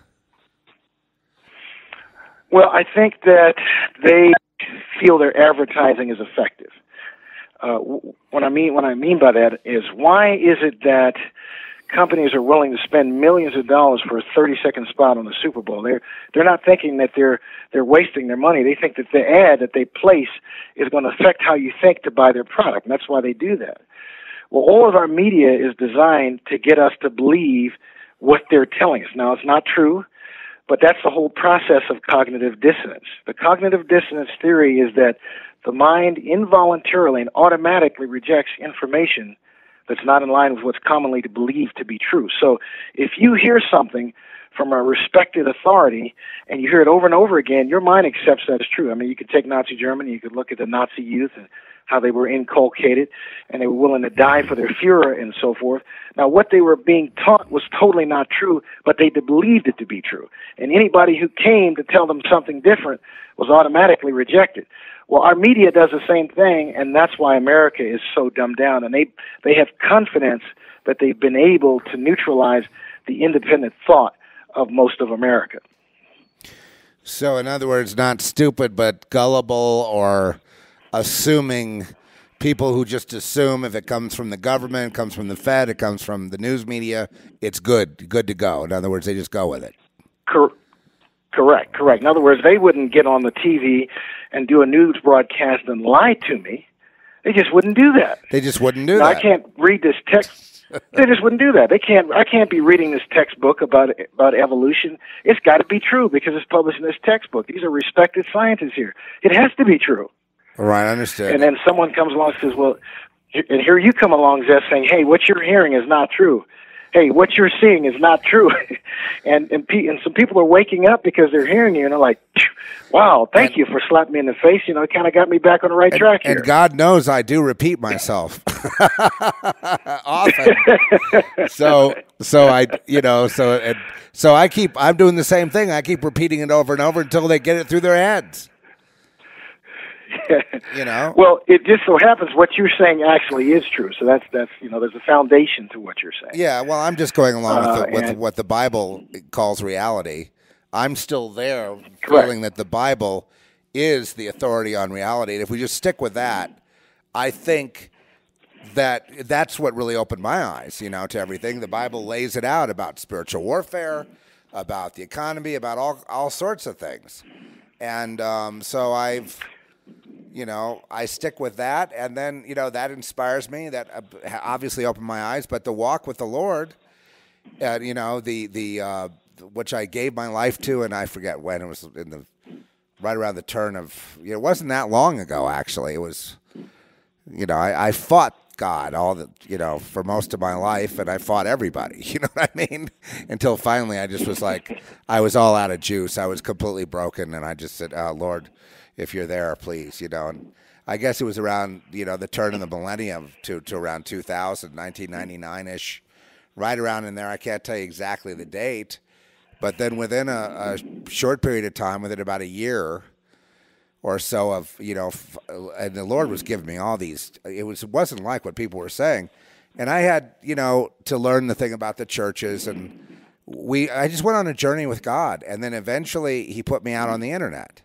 S2: Well, I think that they feel their advertising is effective. Uh, what I mean, what I mean by that is, why is it that companies are willing to spend millions of dollars for a thirty-second spot on the Super Bowl? They're they're not thinking that they're they're wasting their money. They think that the ad that they place is going to affect how you think to buy their product, and that's why they do that. Well, all of our media is designed to get us to believe what they're telling us. Now, it's not true, but that's the whole process of cognitive dissonance. The cognitive dissonance theory is that the mind involuntarily and automatically rejects information that's not in line with what's commonly believed to be true. So if you hear something from a respected authority and you hear it over and over again, your mind accepts that as true. I mean, you could take Nazi Germany, you could look at the Nazi youth and how they were inculcated and they were willing to die for their Fuhrer and so forth. Now, what they were being taught was totally not true, but they believed it to be true. And anybody who came to tell them something different was automatically rejected. Well, our media does the same thing, and that's why America is so dumbed down. And they, they have confidence that they've been able to neutralize the independent thought of most of America.
S1: So, in other words, not stupid, but gullible or assuming, people who just assume if it comes from the government, it comes from the Fed, it comes from the news media, it's good, good to go. In other words, they just go with it.
S2: Cor- correct, correct. In other words, they wouldn't get on the T V and do a news broadcast and lie to me. They just wouldn't do that.
S1: They just wouldn't do
S2: now,
S1: that.
S2: I can't read this text. They just wouldn't do that. They can't. I can't be reading this textbook about about evolution. It's got to be true because it's published in this textbook. These are respected scientists here. It has to be true.
S1: Right, I understand.
S2: And then someone comes along and says, "Well," and here you come along, Zeth, saying, "Hey, what you're hearing is not true. Hey, what you're seeing is not true." and and pe- and some people are waking up because they're hearing you, and they're like, "Wow, thank
S1: and,
S2: you for slapping me in the face. You know, it kind of got me back on the right
S1: and,
S2: track here."
S1: And God knows I do repeat myself often. so so I you know so it, so I keep I'm doing the same thing. I keep repeating it over and over until they get it through their heads. You know.
S2: Well, it just so happens what you're saying actually is true. So that's that's you know there's a foundation to what you're saying.
S1: Yeah. Well, I'm just going along
S2: uh,
S1: with, the, with what the Bible calls reality. I'm still there,
S2: Correct.
S1: feeling that the Bible is the authority on reality. And if we just stick with that, I think that that's what really opened my eyes, you know, to everything. The Bible lays it out about spiritual warfare, about the economy, about all all sorts of things. And um, so I've. You know, I stick with that, and then, you know, that inspires me. That obviously opened my eyes. But the walk with the Lord, uh, you know, the the uh, which I gave my life to, and I forget when it was in the right around the turn of. You know, it wasn't that long ago, actually. It was, you know, I, I fought God all the, you know, for most of my life, and I fought everybody. You know what I mean? Until finally, I just was like, I was all out of juice. I was completely broken, and I just said, oh, Lord, if you're there, please, you know. And I guess it was around, you know, the turn of the millennium to, to around two thousand, nineteen ninety-nine-ish, right around in there. I can't tell you exactly the date, but then within a, a short period of time, within about a year or so of, you know, f- and the Lord was giving me all these, it was, it wasn't like what people were saying. And I had, you know, to learn the thing about the churches, and we, I just went on a journey with God, and then eventually he put me out on the internet.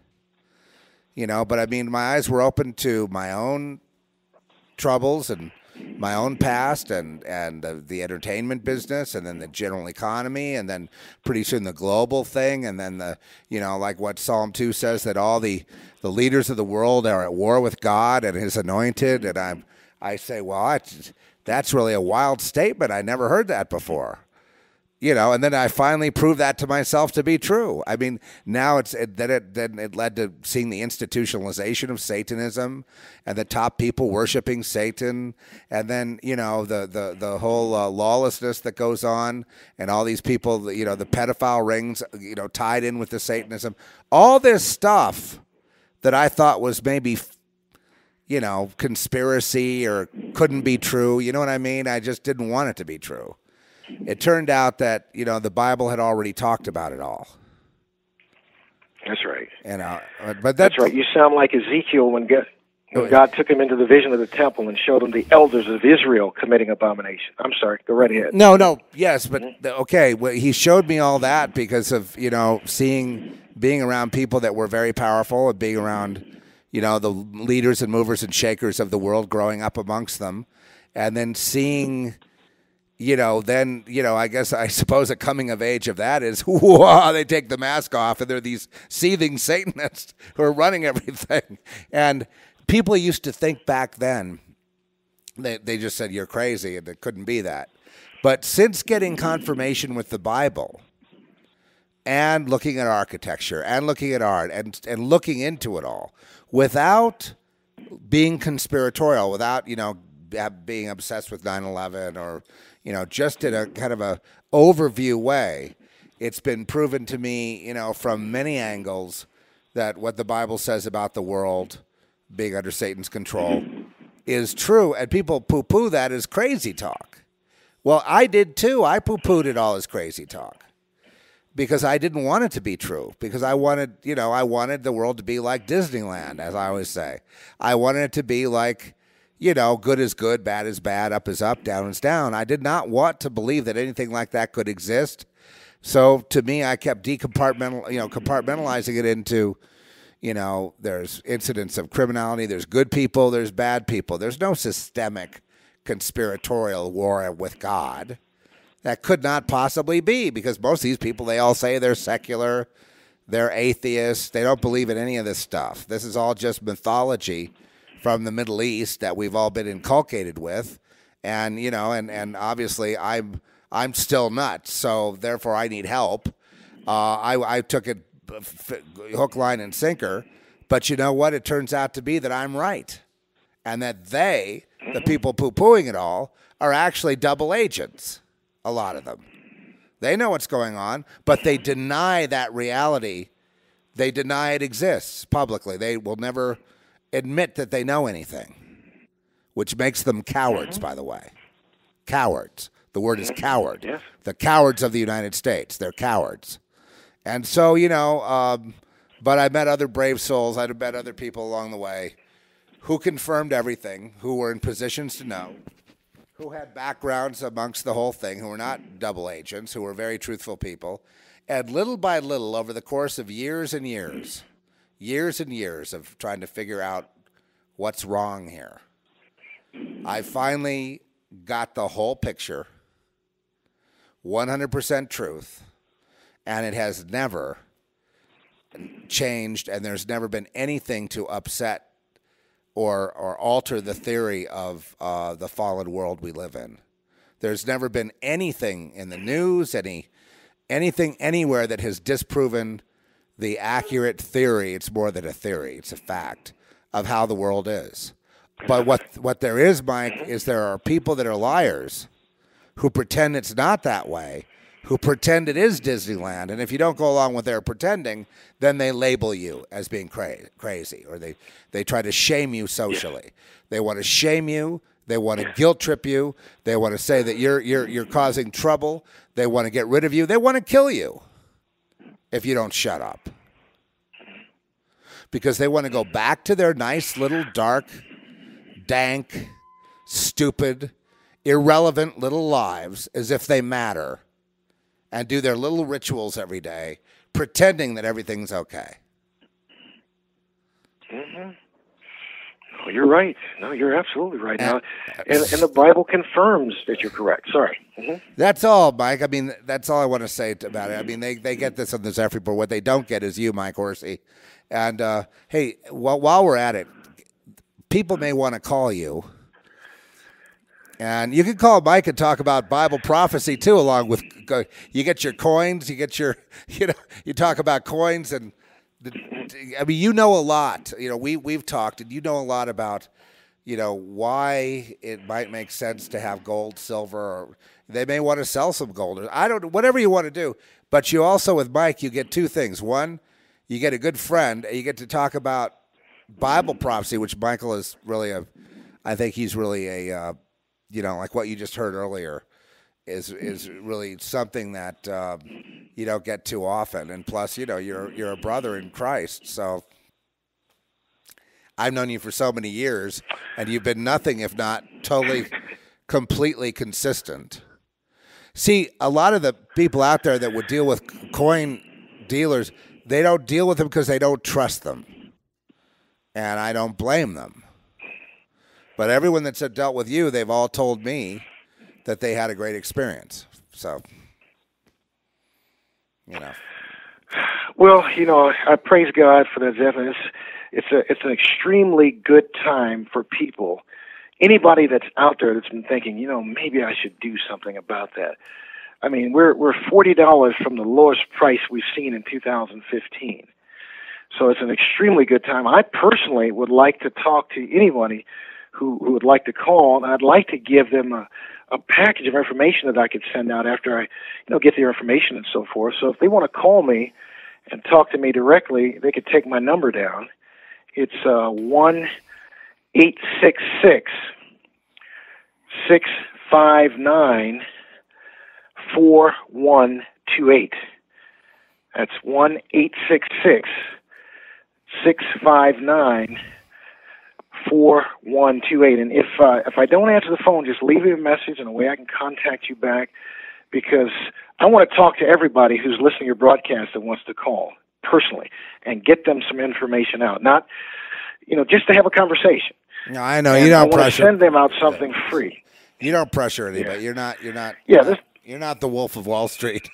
S1: You know, but I mean, my eyes were open to my own troubles and my own past, and and the, the entertainment business, and then the general economy, and then pretty soon the global thing, and then the, you know, like what Psalm two says, that all the, the leaders of the world are at war with God and His anointed. And I I say, well, that's, that's really a wild statement. I never heard that before. You know, and then I finally proved that to myself to be true. I mean, now it's it, then it then it led to seeing the institutionalization of Satanism, and the top people worshiping Satan, and then, you know, the the the whole uh, lawlessness that goes on, and all these people, you know, the pedophile rings, you know, tied in with the Satanism, all this stuff that I thought was maybe, you know, conspiracy or couldn't be true. You know what I mean? I just didn't want it to be true. It turned out that, you know, the Bible had already talked about it all.
S2: That's right.
S1: You know, but that's,
S2: that's right. You sound like Ezekiel when God, when God took him into the vision of the temple and showed him the elders of Israel committing abomination. I'm sorry. Go right ahead.
S1: No, no. Yes, but okay. Well, he showed me all that because of, you know, seeing, being around people that were very powerful, and being around, you know, the leaders and movers and shakers of the world, growing up amongst them, and then seeing. You know, then, you know, I guess I suppose a coming of age of that is, whoa, they take the mask off and they're these seething Satanists who are running everything. And people used to think back then They they just said you're crazy, and it couldn't be that. But since getting confirmation with the Bible, and looking at architecture, and looking at art, and and looking into it all, without being conspiratorial, without you know being obsessed with nine eleven, or you know just in a kind of a overview way, it's been proven to me, you know, from many angles, that what the Bible says about the world being under Satan's control is true, and people poo-poo that as crazy talk. Well, I did too. I poo-pooed it all as crazy talk because I didn't want it to be true, because I wanted, you know, I wanted the world to be like Disneyland, as I always say. I wanted it to be like, you know, good is good, bad is bad, up is up, down is down. I did not want to believe that anything like that could exist. So to me, I kept decompartmental, you know, compartmentalizing it into, you know, there's incidents of criminality, there's good people, there's bad people. There's no systemic conspiratorial war with God. That could not possibly be, because most of these people, they all say they're secular, they're atheists, they don't believe in any of this stuff. This is all just mythology from the Middle East that we've all been inculcated with. And, you know, and, and obviously I'm I'm still nuts, so therefore I need help. Uh, I, I took it hook, line, and sinker, but you know what? It turns out to be that I'm right, and that they, the people poo-pooing it all, are actually double agents, a lot of them. They know what's going on, but they deny that reality. They deny it exists publicly. They will never admit that they know anything, which makes them cowards, by the way. Cowards. The word is coward.
S2: Yes.
S1: The cowards of the United States. They're cowards. And so, you know, um, but I met other brave souls. I met other people along the way who confirmed everything, who were in positions to know, who had backgrounds amongst the whole thing, who were not double agents, who were very truthful people. And little by little, over the course of years and years, years and years of trying to figure out what's wrong here, I finally got the whole picture, one hundred percent truth. And it has never changed, and there's never been anything to upset or or alter the theory of uh, the fallen world we live in. There's never been anything in the news, any anything anywhere that has disproven the accurate theory. It's more than a theory; it's a fact of how the world is. But what what there is, Mike, is there are people that are liars who pretend it's not that way, who pretend it is Disneyland, and if you don't go along with their pretending, then they label you as being cra- crazy, or they, they try to shame you socially. Yes. They want to shame you. They want to guilt trip you. They want to say that you're you're you're causing trouble. They want to get rid of you. They want to kill you if you don't shut up, because they want to go back to their nice little dark, dank, stupid, irrelevant little lives as if they matter, and do their little rituals every day, pretending that everything's okay.
S2: Mm-hmm. No, you're right. No, you're absolutely right. And, now, and, and the Bible confirms that you're correct. Sorry. Mm-hmm.
S1: That's all, Mike. I mean, that's all I want to say about it. I mean, they, they get this on the Zephyr Report. What they don't get is you, Mike Horsey. And, uh, hey, while, while we're at it, people may want to call you. And you can call Mike and talk about Bible prophecy too, along with you get your coins, you get your, you know, you talk about coins, and the, I mean, you know a lot. You know, we we've talked, and you know a lot about, you know, why it might make sense to have gold, silver, or they may want to sell some gold. I don't, whatever you want to do. But you also, with Mike, you get two things. One, you get a good friend, and you get to talk about Bible prophecy, which Michael is really a, I think he's really a. Uh, You know, like what you just heard earlier, is is really something that uh, you don't get too often. And plus, you know, you're you're a brother in Christ. So I've known you for so many years, and you've been nothing if not totally, completely consistent. See, a lot of the people out there that would deal with coin dealers, they don't deal with them because they don't trust them, and I don't blame them. But everyone that's dealt with you, they've all told me that they had a great experience. So, you know.
S2: Well, you know, I praise God for that, Zephyr. It's, it's, a, it's an extremely good time for people, anybody that's out there that's been thinking, you know, maybe I should do something about that. I mean, we're we're forty dollars from the lowest price we've seen in two thousand fifteen. So it's an extremely good time. I personally would like to talk to anybody who, who would like to call, and I'd like to give them a, a package of information that I could send out after I, you know, get their information and so forth. So if they want to call me and talk to me directly, they could take my number down. It's uh, one eight six six six five nine four one two eight. That's one eight six six six five nine four one two eight. And if uh, if I don't answer the phone, just leave me a message and a way I can contact you back, because I want to talk to everybody who's listening to your broadcast that wants to call personally and get them some information out. Not, you know, just to have a conversation.
S1: No, I know.
S2: And
S1: you don't
S2: I want
S1: pressure.
S2: to send them out something free.
S1: You don't pressure anybody.
S2: Yeah.
S1: You're not. You're not.
S2: Yeah.
S1: You're
S2: This,
S1: not, you're not the Wolf of Wall Street.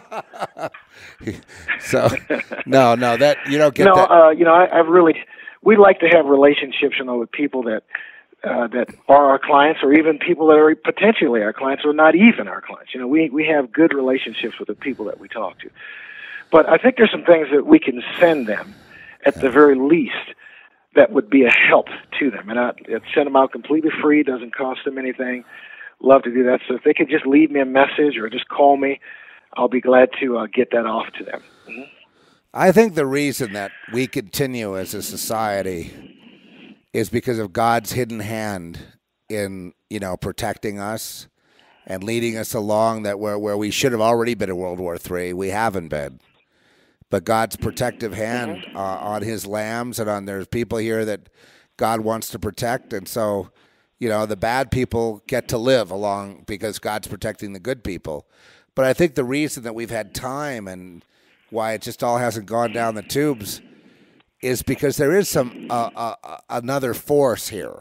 S1: So, no, no, that you don't get
S2: no,
S1: that.
S2: uh, you know, I, I've really, we like to have relationships, you know, with people that uh, that are our clients, or even people that are potentially our clients, or not even our clients. You know, we we have good relationships with the people that we talk to. But I think there's some things that we can send them, at the very least, that would be a help to them. And I I'd send them out completely free, doesn't cost them anything. Love to do that. So if they could just leave me a message or just call me, I'll be glad to uh, get that off to them. Mm-hmm.
S1: I think the reason that we continue as a society is because of God's hidden hand in, you know, protecting us and leading us along that where, where we should have already been in World War Three. We haven't been. But God's protective hand uh, on his lambs, and on there's people here that God wants to protect. And so, you know, the bad people get to live along because God's protecting the good people. But I think the reason that we've had time and why it just all hasn't gone down the tubes is because there is some uh, uh, another force here.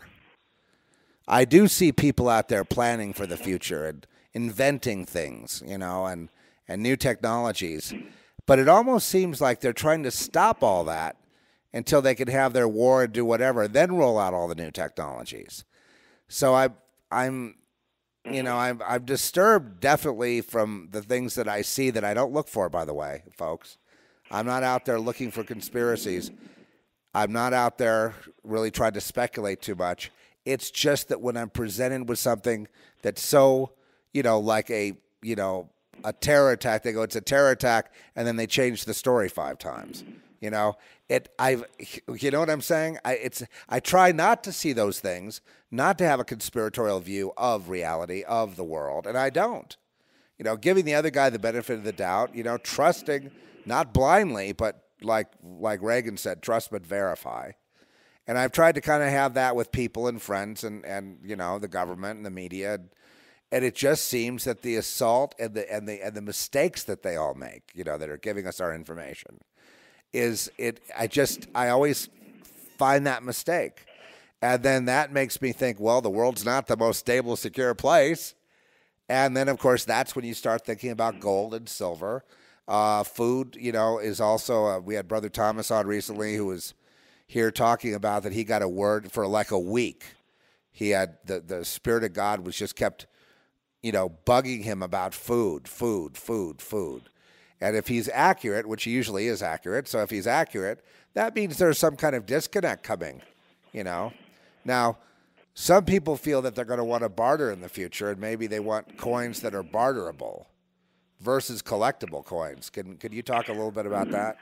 S1: I do see people out there planning for the future and inventing things, you know, and, and new technologies. But it almost seems like they're trying to stop all that until they can have their war and do whatever, then roll out all the new technologies. So I, I'm, you know, I'm, I'm disturbed definitely from the things that I see that I don't look for, by the way, folks. I'm not out there looking for conspiracies. I'm not out there really trying to speculate too much. It's just that when I'm presented with something that's so, you know, like a, you know, a terror attack, they go, it's a terror attack, and then they change the story five times. You know, it. I've. You know what I'm saying? I. It's. I try not to see those things, not to have a conspiratorial view of reality of the world, and I don't. You know, giving the other guy the benefit of the doubt. You know, trusting, not blindly, but like like Reagan said, trust but verify. And I've tried to kind of have that with people and friends, and and you know, the government and the media. And it just seems that the assault and the and the and the mistakes that they all make, you know, that are giving us our information, is it. I just I always find that mistake, and then that makes me think, well, the world's not the most stable, secure place. And then, of course, that's when you start thinking about gold and silver. Uh, food, you know, is also. Uh, we had Brother Thomas on recently, who was here talking about that he got a word for like a week. He had the the Spirit of God was just kept, you know, bugging him about food, food, food, food. And if he's accurate, which he usually is accurate, so if he's accurate, that means there's some kind of disconnect coming, you know. Now, some people feel that they're going to want to barter in the future, and maybe they want coins that are barterable versus collectible coins. Can, could you talk a little bit about that?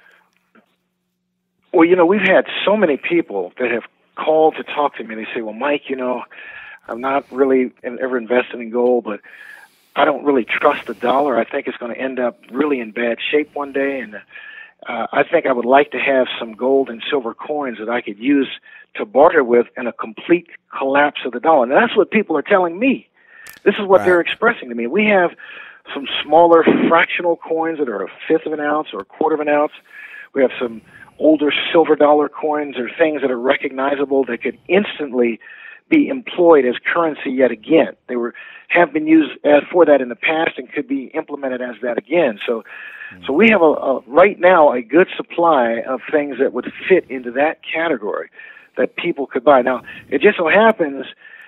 S2: Well, you know, we've had so many people that have called to talk to me. They say, well, Mike, you know, I'm not really ever invested in gold, but I don't really trust the dollar. I think it's going to end up really in bad shape one day, and uh, I think I would like to have some gold and silver coins that I could use to barter with in a complete collapse of the dollar. And that's what people are telling me. This is what
S1: Right.
S2: they're expressing to me. We have some smaller fractional coins that are a fifth of an ounce or a quarter of an ounce. We have some older silver dollar coins or things that are recognizable that could instantly be employed as currency yet again. They were have been used as for that in the past and could be implemented as that again. So, mm-hmm. so we have a, a right now a good supply of things that would fit into that category that people could buy. Now, it just so happens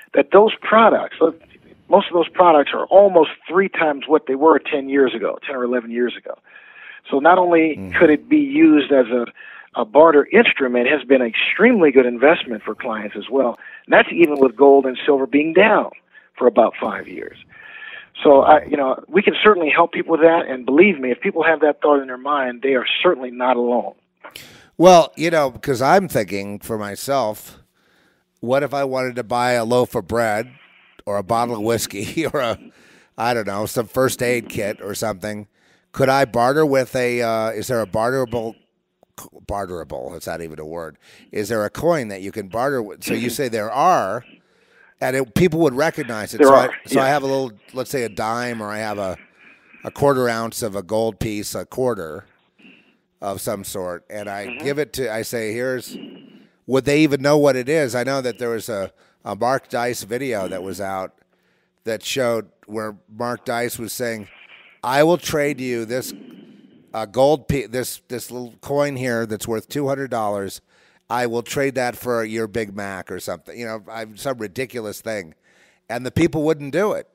S2: that those products, most of those products are almost three times what they were ten years ago, ten or eleven years ago. So not only mm. could it be used as a, a barter instrument, it has been an extremely good investment for clients as well. And that's even with gold and silver being down for about five years. So, I, you know, we can certainly help people with that. And believe me, if people have that thought in their mind, they are certainly not alone.
S1: Well, you know, because I'm thinking for myself, what if I wanted to buy a loaf of bread or a bottle of whiskey or a, I don't know, some first aid kit or something? Could I barter with a, uh, is there a barterable, barterable, is that even a word? Is there a coin that you can barter with? So you say there are. And it, people would recognize it.
S2: There
S1: so
S2: are,
S1: I, so
S2: yeah.
S1: I have a little, let's say a dime, or I have a, a quarter ounce of a gold piece, a quarter of some sort, and I mm-hmm. give it to, I say, here's, would they even know what it is? I know that there was a, a Mark Dice video that was out that showed where Mark Dice was saying, I will trade you this uh, gold piece, this, this little coin here that's worth two hundred dollars. I will trade that for your Big Mac or something, you know, some ridiculous thing. And the people wouldn't do it.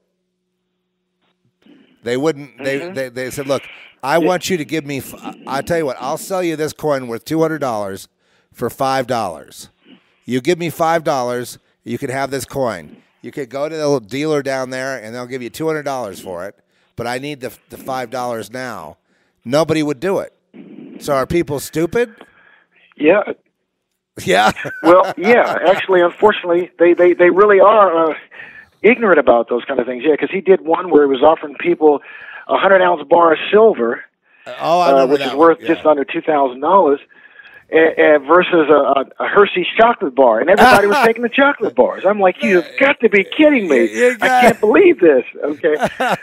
S1: They wouldn't, mm-hmm. they, they they said, look, I want you to give me, I tell you what, I'll sell you this coin worth two hundred dollars for five dollars. You give me five dollars, you can have this coin. You could go to the dealer down there and they'll give you two hundred dollars for it, but I need the, the five dollars now. Nobody would do it. So are people stupid?
S2: Yeah.
S1: Yeah.
S2: Well, yeah. Actually, unfortunately, they, they, they really are uh, ignorant about those kind of things. Yeah, because he did one where he was offering people a hundred ounce bar of silver,
S1: oh, I
S2: uh, which is
S1: one.
S2: worth
S1: yeah.
S2: just under two thousand dollars, versus a, a Hershey's chocolate bar, and everybody was taking the chocolate bars. I'm like, you've got to be kidding me! I can't believe this. Okay.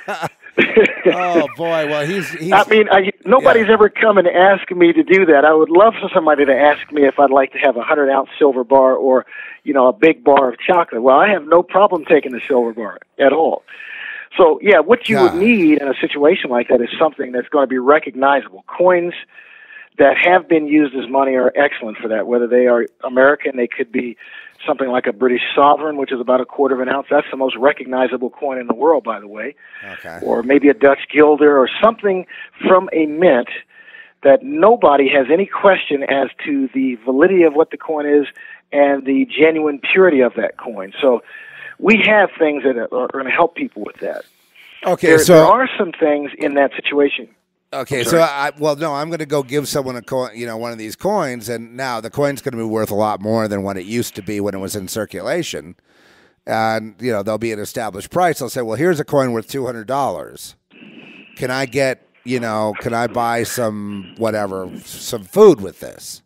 S1: Oh boy! Well, he's. he's
S2: I mean, I, nobody's
S1: yeah.
S2: ever come and asked me to do that. I would love for somebody to ask me if I'd like to have a hundred ounce silver bar or, you know, a big bar of chocolate. Well, I have no problem taking the silver bar at all. So, yeah, what you God. would need in a situation like that is something that's going to be recognizable. Coins that have been used as money are excellent for that. Whether they are American, they could be something like a British sovereign, which is about a quarter of an ounce. That's the most recognizable coin in the world, by the way.
S1: Okay.
S2: Or maybe a Dutch guilder or something from a mint that nobody has any question as to the validity of what the coin is and the genuine purity of that coin. So we have things that are going to help people with that.
S1: Okay,
S2: there,
S1: so
S2: there are some things in that situation.
S1: Okay, so I well no, I'm going to go give someone a coin, you know, one of these coins, and now the coin's going to be worth a lot more than what it used to be when it was in circulation, and you know there'll be an established price. I'll say, well, here's a coin worth two hundred dollars. Can I get, you know, can I buy some whatever, some food with this?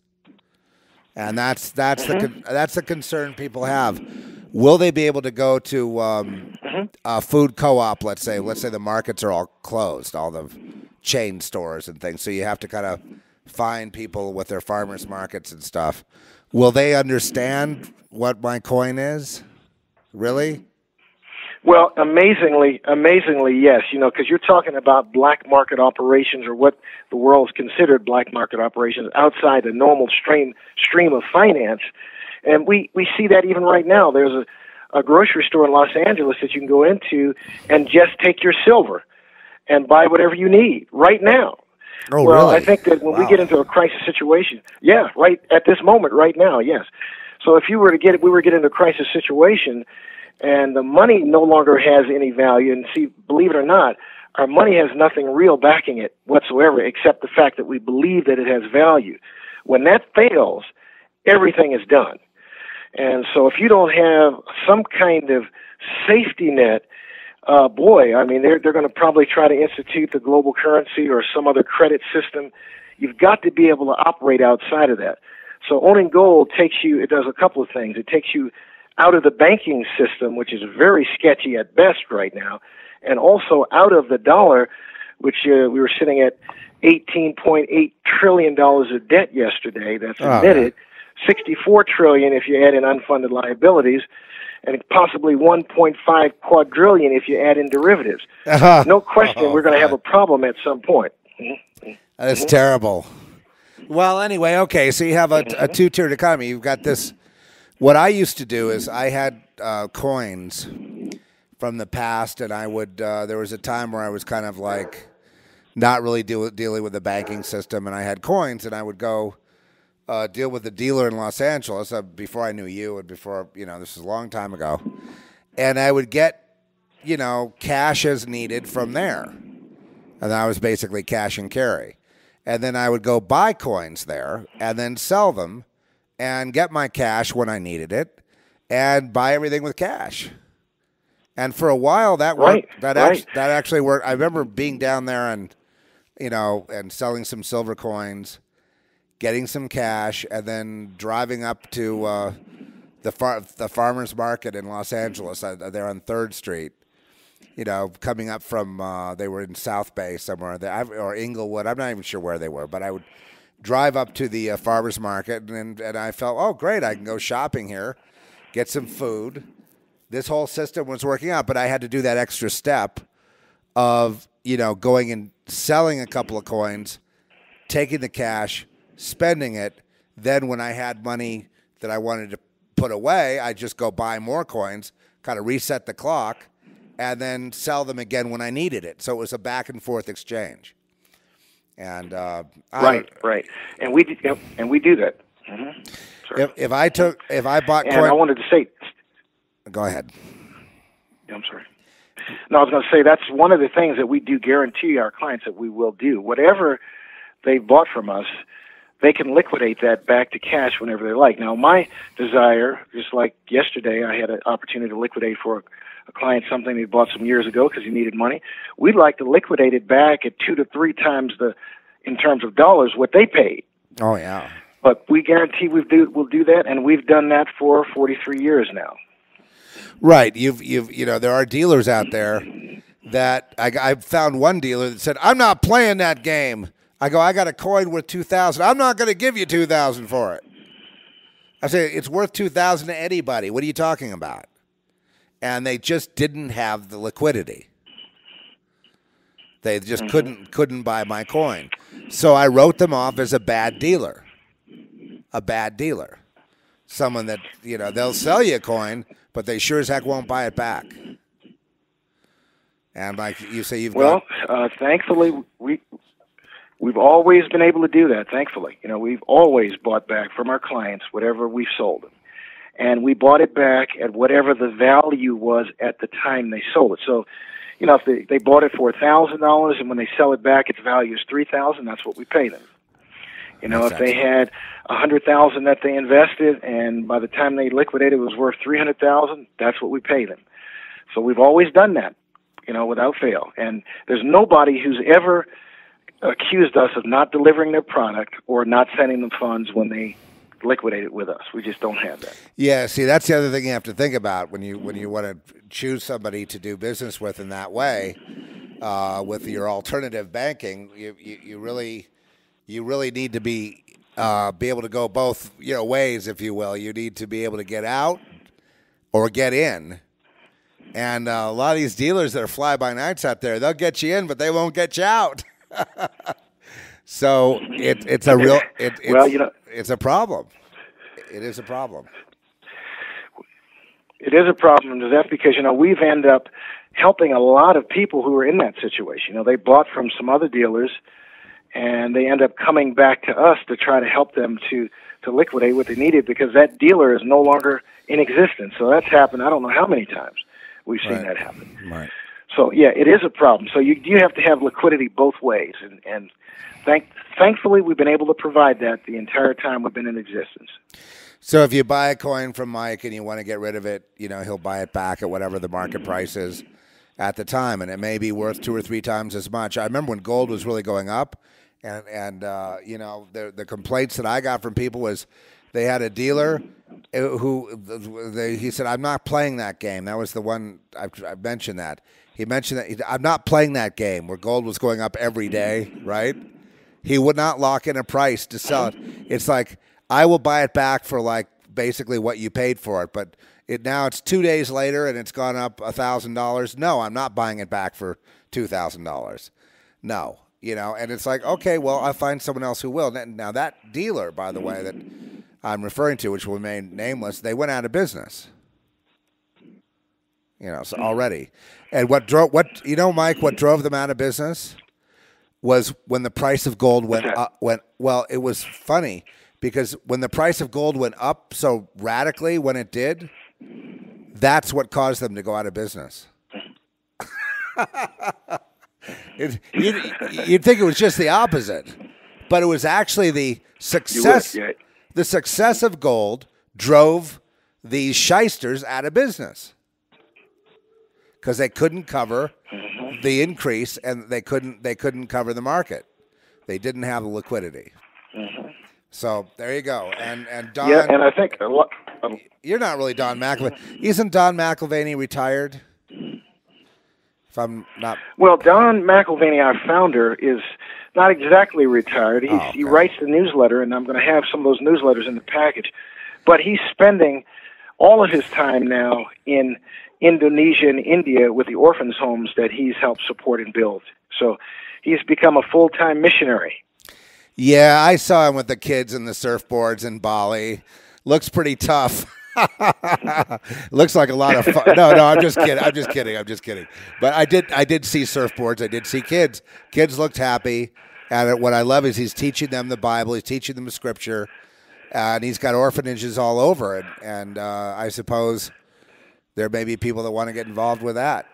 S1: And that's that's mm-hmm. the that's the concern people have. Will they be able to go to um, mm-hmm. a food co-op? Let's say, let's say the markets are all closed, all the chain stores and things. So you have to kind of find people with their farmers markets and stuff. Will they understand what my coin is? Really?
S2: Well, amazingly, amazingly, yes. You know, because you're talking about black market operations, or what the world's considered black market operations outside the normal stream stream of finance. And we, we see that even right now. There's a, a grocery store in Los Angeles that you can go into and just take your silver and buy whatever you need right now.
S1: Oh,
S2: well,
S1: really?
S2: I think that when
S1: wow.
S2: we get into a crisis situation, yeah, right at this moment, right now, yes. So if you were to get, we were to get into a crisis situation, and the money no longer has any value, and see, believe it or not, our money has nothing real backing it whatsoever, except the fact that we believe that it has value. When that fails, everything is done. And so if you don't have some kind of safety net, uh, boy, I mean, they're, they're going to probably try to institute the global currency or some other credit system. You've got to be able to operate outside of that. So owning gold takes you, it does a couple of things. It takes you out of the banking system, which is very sketchy at best right now, and also out of the dollar, which uh, we were sitting at eighteen point eight trillion dollars of debt yesterday that's admitted, oh. sixty-four trillion dollars if you add in unfunded liabilities, and possibly one point five quadrillion if you add in derivatives. Uh-huh. No question, oh, we're going to have a problem at some point.
S1: That's mm-hmm. terrible. Well, anyway, okay, so you have a, a two-tiered economy. You've got this, What I used to do is I had uh, coins from the past, and I would. Uh, there was a time where I was kind of like not really deal, dealing with the banking system, and I had coins, and I would go uh, deal with a dealer in Los Angeles uh, before I knew you, and before you know this was a long time ago, and I would get you know cash as needed from there, and I was basically cash and carry, and then I would go buy coins there and then sell them, and get my cash when I needed it, and buy everything with cash. And for a while, that worked.
S2: Right,
S1: that
S2: right.
S1: act- that actually worked. I remember being down there and, you know, and selling some silver coins, getting some cash, and then driving up to uh, the far- the farmers market in Los Angeles. Uh, there on Third Street. You know, coming up from uh, they were in South Bay somewhere, there, or Inglewood. I'm not even sure where they were, but I would drive up to the uh, farmers market, and and I felt, oh, great, I can go shopping here, get some food. This whole system was working out, but I had to do that extra step of, you know, going and selling a couple of coins, taking the cash, spending it. Then when I had money that I wanted to put away, I just go buy more coins, kind of reset the clock, and then sell them again when I needed it. So it was a back and forth exchange. And uh,
S2: right,
S1: I,
S2: right, and we do, and we do that. Mm-hmm.
S1: if if I took if I bought
S2: and
S1: coin,
S2: I wanted to say,
S1: go ahead.
S2: I'm sorry. No, I was going to say that's one of the things that we do guarantee our clients that we will do. Whatever they bought from us, they can liquidate that back to cash whenever they like. Now, my desire, just like yesterday, I had an opportunity to liquidate for a, a client something he bought some years ago because he needed money. We'd like to liquidate it back at two to three times the, in terms of dollars, what they paid.
S1: Oh yeah.
S2: But we guarantee we do we'll do that, and we've done that for forty-three years now.
S1: Right. You've you've you know there are dealers out there that I I found one dealer that said, I'm not playing that game. I go, I got a coin worth two thousand. I'm not going to give you two thousand for it. I say it's worth two thousand to anybody. What are you talking about? And they just didn't have the liquidity. They just couldn't couldn't buy my coin. So I wrote them off as a bad dealer. A bad dealer. Someone that, you know, they'll sell you a coin, but they sure as heck won't buy it back. And like you say, you've
S2: well,
S1: got...
S2: uh, thankfully, we, we've always been able to do that, thankfully. You know, we've always bought back from our clients whatever we've sold them. And we bought it back at whatever the value was at the time they sold it. So, you know, if they, they bought it for one thousand dollars and when they sell it back, its value is three thousand dollars, that's what we pay them. You know, if they had a hundred thousand that they invested, and by the time they liquidated, it was worth three hundred thousand. That's what we pay them. So we've always done that, you know, without fail. And there's nobody who's ever accused us of not delivering their product or not sending them funds when they liquidate it with us. We just don't have that.
S1: Yeah, see, that's the other thing you have to think about when you when you want to choose somebody to do business with in that way, uh, with your alternative banking. You you, you really. You really need to be uh, be able to go both you know ways, if you will. You need to be able to get out or get in. And uh, a lot of these dealers that are fly-by-nights out there, they'll get you in, but they won't get you out. So it, it's a real it, it's,
S2: well, you know,
S1: it's a problem. It is a problem.
S2: It is a problem, and that's because you know we've ended up helping a lot of people who are in that situation. You know, they bought from some other dealers, and they end up coming back to us to try to help them to, to liquidate what they needed because that dealer is no longer in existence. So that's happened I don't know how many times we've seen
S1: Right.
S2: that happen.
S1: Right.
S2: So, yeah, it is a problem. So you you have to have liquidity both ways. And, and thank, thankfully, we've been able to provide that the entire time we've been in existence.
S1: So if you buy a coin from Mike and you want to get rid of it, you know, he'll buy it back at whatever the market price is at the time, and it may be worth two or three times as much. I remember when gold was really going up. And, and uh, you know, the the complaints that I got from people was they had a dealer who they, he said, I'm not playing that game. That was the one, I, I mentioned that. He mentioned that, I'm not playing that game where gold was going up every day, right? He would not lock in a price to sell it. It's like, I will buy it back for like basically what you paid for it, but it now it's two days later and it's gone up one thousand dollars. No, I'm not buying it back for two thousand dollars. No. You know, and it's like, okay, well, I'll find someone else who will. Now, that dealer, by the way, that I'm referring to, which will remain nameless, they went out of business. You know, so already. And what drove, what, you know, Mike, what drove them out of business was when the price of gold went up, went, well, it was funny because when the price of gold went up so radically when it did, that's what caused them to go out of business. it, you'd, you'd think it was just the opposite, but it was actually the success,
S2: would, yeah.
S1: the success of gold drove these shysters out of business. Because they couldn't cover mm-hmm. the increase, and they couldn't they couldn't cover the market. They didn't have the liquidity. Mm-hmm. So there you go. And and Don,
S2: yeah, and I think a lot, um,
S1: you're not really Don McIlvaney. Isn't Don McIlvaney retired? If I'm not.
S2: Well, Don McIlvaney, our founder, is not exactly retired. He's, oh, okay. He writes the newsletter, and I'm going to have some of those newsletters in the package. But he's spending all of his time now in Indonesia and India with the orphans' homes that he's helped support and build. So he's become a full-time missionary.
S1: Yeah, I saw him with the kids and the surfboards in Bali. Looks pretty tough. Looks like a lot of fun. No, no, I'm just kidding. I'm just kidding. I'm just kidding. But I did I did see surfboards. I did see kids. Kids looked happy. And what I love is he's teaching them the Bible. He's teaching them the Scripture. And he's got orphanages all over. And, and uh, I suppose there may be people that want to get involved with that.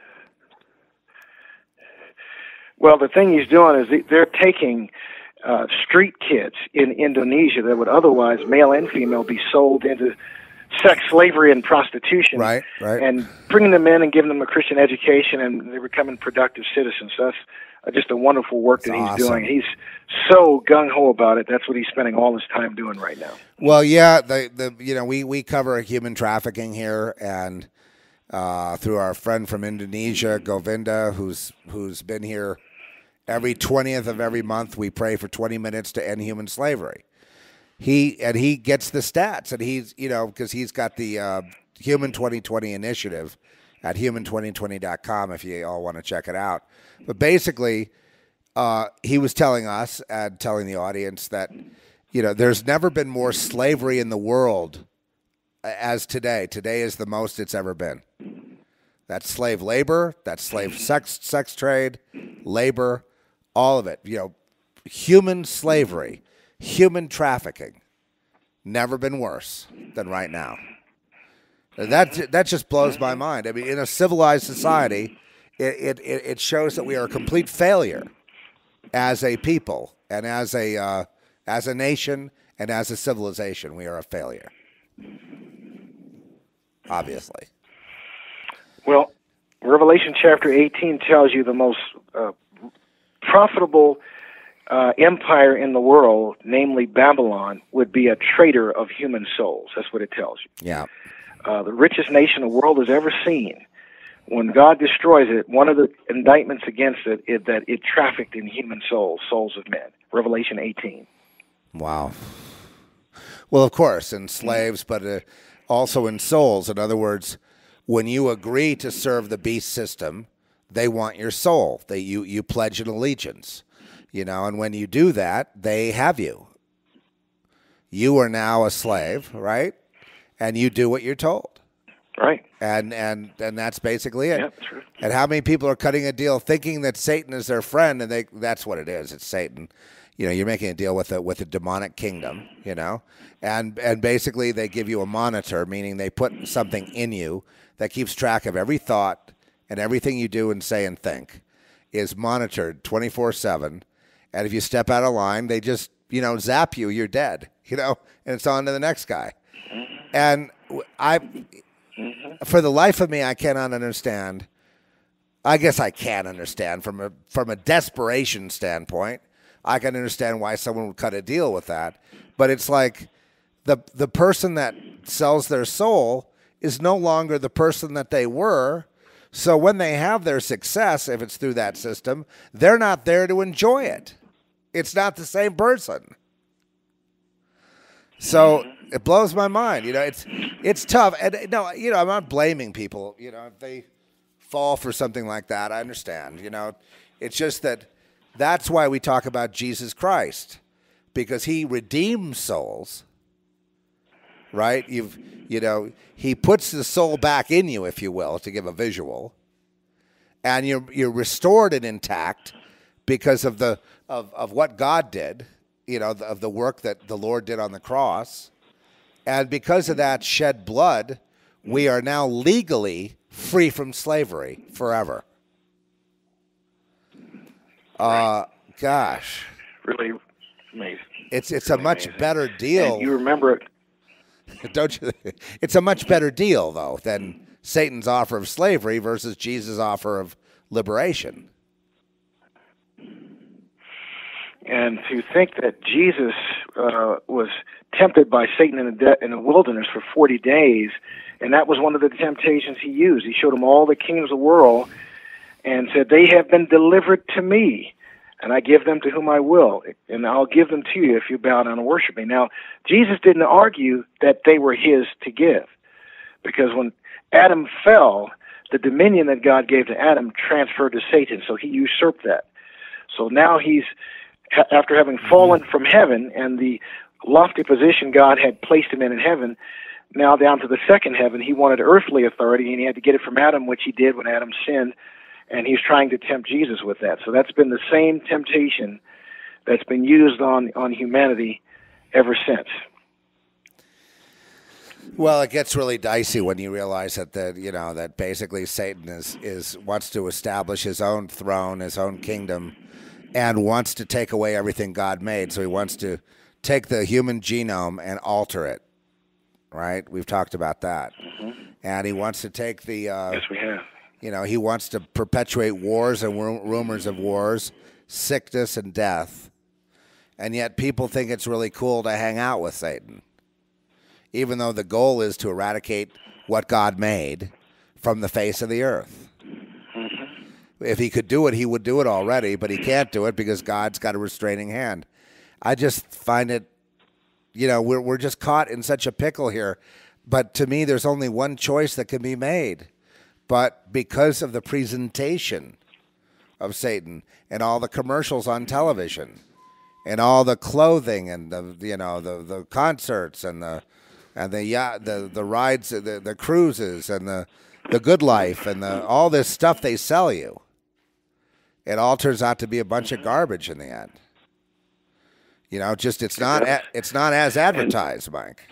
S2: Well, the thing he's doing is they're taking uh, street kids in Indonesia that would otherwise, male and female, be sold into sex slavery and prostitution,
S1: right, right.
S2: and bringing them in and giving them a Christian education, and they're becoming productive citizens. So that's just a wonderful work that
S1: that's
S2: he's
S1: awesome.
S2: doing. He's so gung-ho about it. That's what he's spending all his time doing right now.
S1: Well, yeah, the the you know we we cover human trafficking here, and uh, through our friend from Indonesia, Govinda, who's who's been here every twentieth of every month. We pray for twenty minutes to end human slavery. He and he gets the stats, and he's you know because he's got the uh, Human twenty twenty initiative at human twenty twenty dot com if you all want to check it out. But basically, uh, he was telling us and telling the audience that you know there's never been more slavery in the world as today. Today is the most it's ever been. That's slave labor, that's slave sex sex trade, labor, all of it. You know, human slavery. Human trafficking, never been worse than right now. That that just blows my mind. I mean, in a civilized society, it it, it shows that we are a complete failure as a people and as a uh, as a nation and as a civilization. We are a failure, obviously.
S2: Well, Revelation chapter eighteen tells you the most uh, profitable Uh, empire in the world, namely Babylon, would be a trader of human souls. That's what it tells you.
S1: Yeah.
S2: Uh, the richest nation the world has ever seen. When God destroys it, one of the indictments against it is that it trafficked in human souls, souls of men. Revelation eighteen.
S1: Wow. Well, of course, in slaves, but uh, also in souls. In other words, when you agree to serve the beast system, they want your soul. They you you pledge an allegiance. You know, and when you do that, they have you. You are now a slave, right? And you do what you're told.
S2: Right.
S1: And and and that's basically it.
S2: Yeah, that's right.
S1: And how many people are cutting a deal thinking that Satan is their friend, and they that's what it is. It's Satan. You know, you're making a deal with a with a demonic kingdom, you know? And and basically they give you a monitor, meaning they put something in you that keeps track of every thought and everything you do and say and think is monitored twenty-four seven. And if you step out of line, they just, you know, zap you. You're dead, you know, and it's on to the next guy. And I, for the life of me, I cannot understand. I guess I can understand from a from a desperation standpoint. I can understand why someone would cut a deal with that. But it's like the the person that sells their soul is no longer the person that they were. So when they have their success, if it's through that system, they're not there to enjoy it. It's not the same person. So it blows my mind. You know, it's it's tough. And no, you know, I'm not blaming people. You know, if they fall for something like that, I understand. You know, it's just that that's why we talk about Jesus Christ, because he redeems souls right? You've, you know, he puts the soul back in you, if you will, to give a visual, and you're you're restored and intact because of the of, of what God did, you know, of the work that the Lord did on the cross, and because of that shed blood, we are now legally free from slavery forever. Uh, gosh,
S2: really amazing.
S1: It's it's a much
S2: amazing.
S1: better deal.
S2: And you remember it.
S1: Don't you? It's a much better deal, though, than Satan's offer of slavery versus Jesus' offer of liberation.
S2: And to think that Jesus uh, was tempted by Satan in the, de- in the wilderness for forty days, and that was one of the temptations he used. He showed him all the kingdoms of the world and said, "They have been delivered to me, and I give them to whom I will, and I'll give them to you if you bow down and worship me." Now, Jesus didn't argue that they were his to give, because when Adam fell, the dominion that God gave to Adam transferred to Satan, so he usurped that. So now he's, after having fallen from heaven and the lofty position God had placed him in in heaven, now down to the second heaven, he wanted earthly authority, and he had to get it from Adam, which he did when Adam sinned, and he's trying to tempt Jesus with that. So that's been the same temptation that's been used on, on humanity ever since.
S1: Well, it gets really dicey when you realize that the you know that basically Satan is, is wants to establish his own throne, his own kingdom, and wants to take away everything God made. So he wants to take the human genome and alter it. Right? We've talked about that, mm-hmm. And he wants to take the uh,
S2: yes, we have.
S1: You know, he wants to perpetuate wars and ru- rumors of wars, sickness and death, and yet people think it's really cool to hang out with Satan, even though the goal is to eradicate what God made from the face of the earth. Mm-hmm. If he could do it, he would do it already, but he can't do it because God's got a restraining hand. I just find it, you know, we're we're just caught in such a pickle here. But to me, there's only one choice that can be made. But because of the presentation of Satan and all the commercials on television and all the clothing and the you know the, the concerts and the and the yacht, the the rides, the the cruises and the the good life and the all this stuff they sell you, it all turns out to be a bunch of garbage in the end. You know, just it's not it's not as advertised, Mike.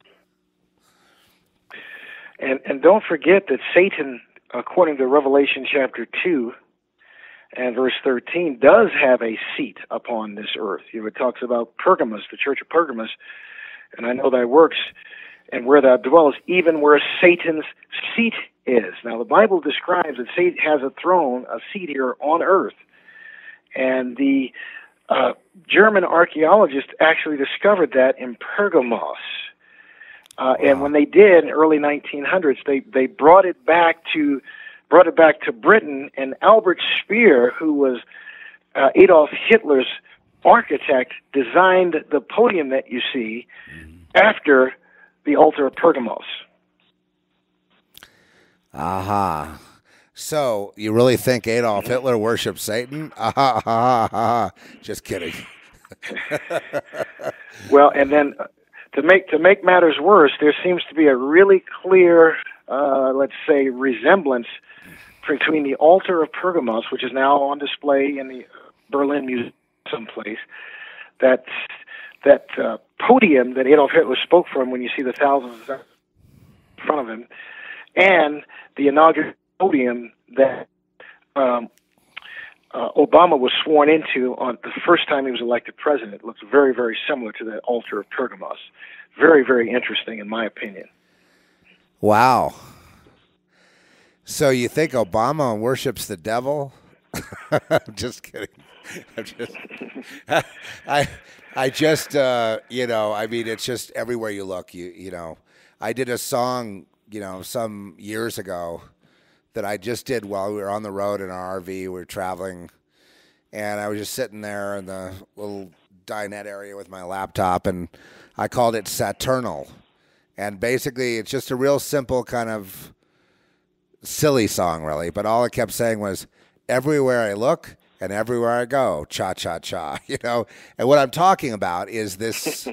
S2: And and don't forget that Satan, according to Revelation chapter two and verse thirteen, does have a seat upon this earth. You know, it talks about Pergamos, the church of Pergamos, and I know thy works, and where thou dwellest, even where Satan's seat is. Now, the Bible describes that Satan has a throne, a seat here on earth, and the uh, German archaeologists actually discovered that in Pergamos. Uh, wow. And when they did in the early nineteen hundreds, they, they brought it back to brought it back to Britain, and Albert Speer, who was uh, Adolf Hitler's architect, designed the podium that you see mm-hmm. after the altar of Pergamos.
S1: Aha. Uh-huh. So you really think Adolf Hitler worshipped Satan? Aha, aha, aha. Just kidding.
S2: Well, and then uh, to make to make matters worse, there seems to be a really clear, uh, let's say, resemblance between the altar of Pergamos, which is now on display in the Berlin Museum someplace, that that uh, podium that Adolf Hitler spoke from when you see the thousands in front of him, and the inaugural podium that um, uh, Obama was sworn into on the first time he was elected president. It looks very, very similar to the altar of Pergamos. Very, very interesting, in my opinion.
S1: Wow. So you think Obama worships the devil? I'm just kidding. I'm just, I, I just, uh, you know, I mean, it's just everywhere you look, you, you know. I did a song, you know, some years ago that I just did while we were on the road in our R V. We were traveling, and I was just sitting there in the little dinette area with my laptop, and I called it Saturnal. And basically, it's just a real simple kind of silly song, really. But all it kept saying was, everywhere I look and everywhere I go, cha-cha-cha, you know. And what I'm talking about is this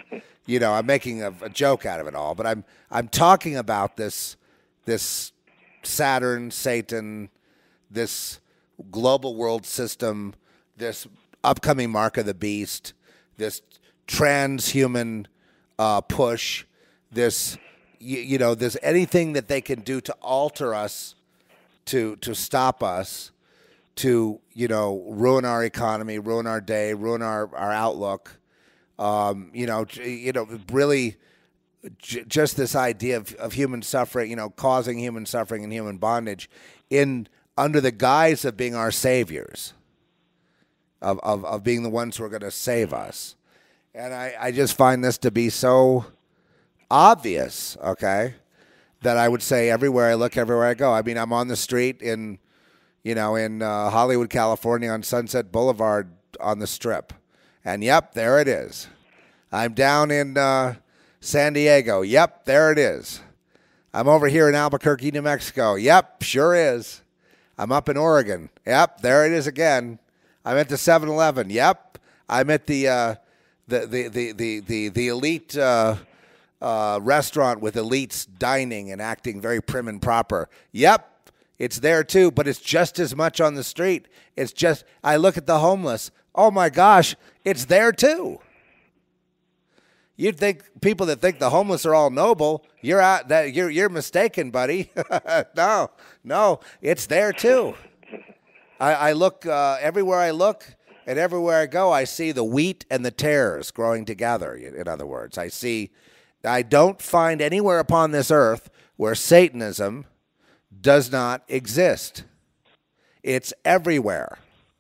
S1: you know, I'm making a, a joke out of it all, but I'm I'm talking about this this Saturn, Satan, this global world system, this upcoming mark of the beast, this transhuman uh, push, this you, you know, there's anything that they can do to alter us, to to stop us, to you know, ruin our economy, ruin our day, ruin our our outlook. Um, you know, you know, really, j- just this idea of, of human suffering, you know, causing human suffering and human bondage, in under the guise of being our saviors, of of, of being the ones who are going to save us, and I, I just find this to be so obvious. Okay, that I would say everywhere I look, everywhere I go. I mean, I'm on the street in, you know, in uh, Hollywood, California, on Sunset Boulevard on the Strip. And yep, there it is. I'm down in uh, San Diego. Yep, there it is. I'm over here in Albuquerque, New Mexico. Yep, sure is. I'm up in Oregon. Yep, there it is again. I'm at the seven eleven. Yep, I'm at the uh, the, the the the the the elite uh, uh, restaurant with elites dining and acting very prim and proper. Yep, it's there too, but it's just as much on the street. It's just, I look at the homeless. Oh my gosh, it's there too. You'd think people that think the homeless are all noble, you're out that you're you're mistaken, buddy. no, no, it's there too. I, I look uh, everywhere I look and everywhere I go, I see the wheat and the tares growing together. In other words, I see. I don't find anywhere upon this earth where Satanism does not exist. It's everywhere.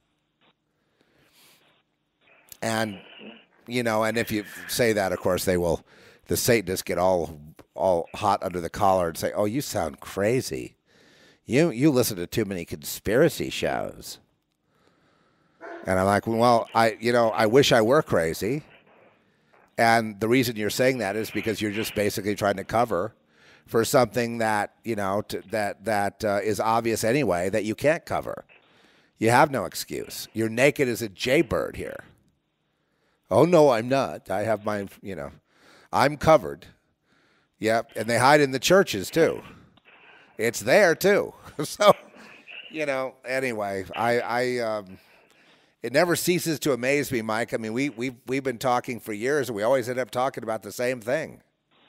S1: And, you know, and if you say that, of course, they will, the Satanists get all all hot under the collar and say, oh, you sound crazy. You you listen to too many conspiracy shows. And I'm like, well, I you know, I wish I were crazy. And the reason you're saying that is because you're just basically trying to cover for something that, you know, to, that that uh, is obvious anyway, that you can't cover. You have no excuse. You're naked as a jaybird here. Oh, no, I'm not. I have my, you know, I'm covered. Yep, and they hide in the churches, too. It's there, too. So, you know, anyway, I, I, um, it never ceases to amaze me, Mike. I mean, we, we've, we've been talking for years, and we always end up talking about the same thing.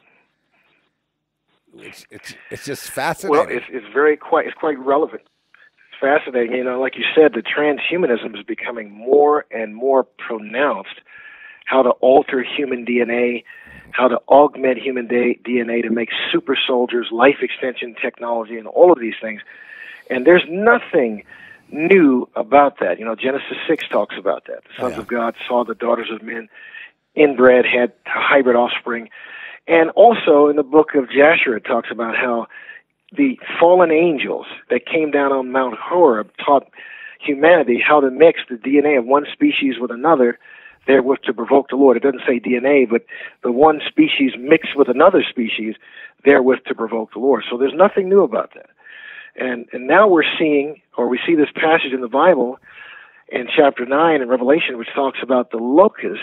S1: It's, it's, it's just fascinating.
S2: Well, it's, it's very quite, it's quite relevant. It's fascinating. You know, like you said, the transhumanism is becoming more and more pronounced. How to alter human D N A, how to augment human D N A to make super soldiers, life extension technology, and all of these things. And there's nothing new about that. You know, Genesis six talks about that. The sons oh, yeah. of God saw the daughters of men inbred, had hybrid offspring. And also in the book of Jasher, it talks about how the fallen angels that came down on Mount Horeb taught humanity how to mix the D N A of one species with another therewith to provoke the Lord. It doesn't say D N A, but the one species mixed with another species therewith to provoke the Lord. So there's nothing new about that. And and now we're seeing, or we see this passage in the Bible in chapter nine in Revelation, which talks about the locust.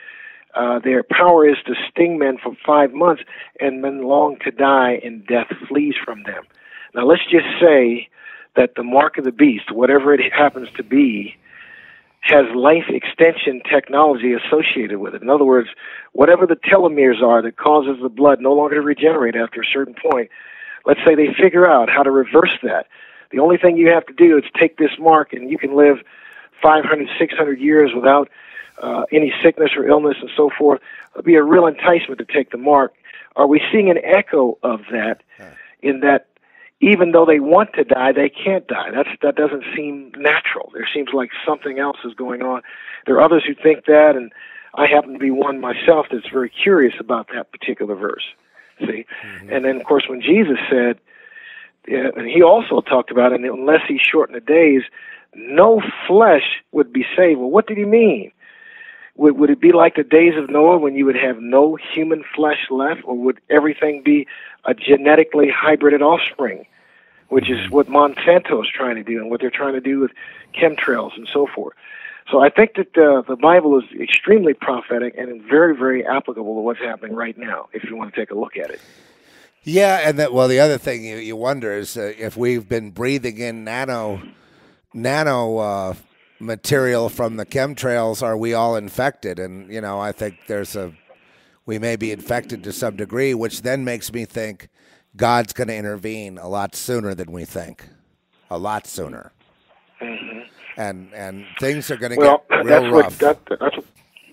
S2: Uh, their power is to sting men for five months, and men long to die, and death flees from them. Now let's just say that the mark of the beast, whatever it happens to be, has life extension technology associated with it. In other words, whatever the telomeres are that causes the blood no longer to regenerate after a certain point, let's say they figure out how to reverse that. The only thing you have to do is take this mark, and you can live five hundred, six hundred years without uh, any sickness or illness and so forth. It'll be a real enticement to take the mark. Are we seeing an echo of that in that even though they want to die, they can't die? That's, that doesn't seem natural. There seems like something else is going on. There are others who think that, and I happen to be one myself that's very curious about that particular verse. See? Mm-hmm. And then, of course, when Jesus said, uh, and he also talked about it, unless he shortened the days, no flesh would be saved. Well, what did he mean? Would, would it be like the days of Noah when you would have no human flesh left, or would everything be a genetically hybrided offspring, which is what Monsanto is trying to do and what they're trying to do with chemtrails and so forth? So I think that uh, the Bible is extremely prophetic and very, very applicable to what's happening right now, if you want to take a look at it.
S1: Yeah, and that, well, the other thing you, you wonder is uh, if we've been breathing in nano nano uh, material from the chemtrails, are we all infected? And, you know, I think there's a, we may be infected to some degree, which then makes me think God's going to intervene a lot sooner than we think, a lot sooner. Mm-hmm. And and things are going to
S2: well,
S1: get real
S2: that's
S1: rough.
S2: What, that, that's what,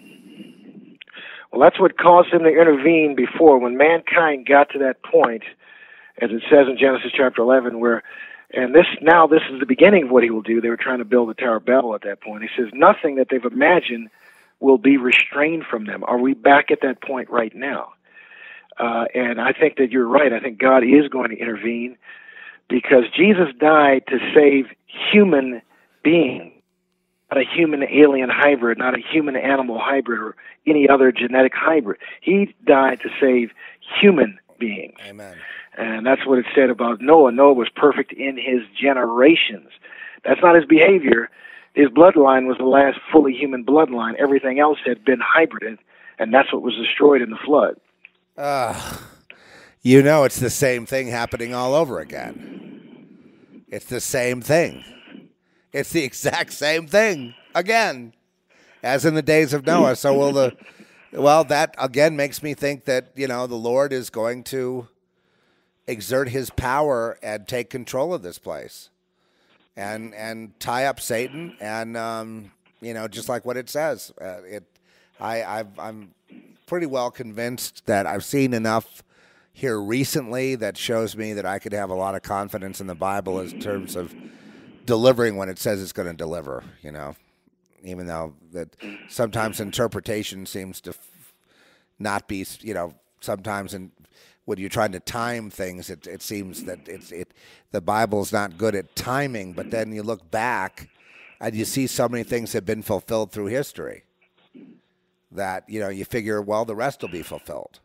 S2: well, that's what caused him to intervene before. When mankind got to that point, as it says in Genesis chapter eleven, where, and this now this is the beginning of what he will do. They were trying to build the Tower of Babel at that point. He says, nothing that they've imagined will be restrained from them. Are we back at that point right now? Uh, and I think that you're right. I think God is going to intervene because Jesus died to save human being, not a human alien hybrid, not a human animal hybrid or any other genetic hybrid. He died to save human beings.
S1: Amen.
S2: And that's what it said about Noah. Noah was perfect in his generations. That's not his behavior. His bloodline was the last fully human bloodline. Everything else had been hybrided, and that's what was destroyed in the flood.
S1: Uh, you know, it's the same thing happening all over again. It's the same thing. It's the exact same thing again, as in the days of Noah. So will the, well, that again makes me think that, you know, the Lord is going to exert his power and take control of this place and, and tie up Satan. And, um, you know, just like what it says, uh, it, I, I've, I'm pretty well convinced that I've seen enough here recently that shows me that I could have a lot of confidence in the Bible in terms of delivering when it says it's going to deliver, you know, even though that sometimes interpretation seems to f- not be, you know, sometimes in, when you're trying to time things, it, it seems that it's it the Bible's not good at timing, but then you look back and you see so many things have been fulfilled through history that, you know, you figure, well, the rest will be fulfilled.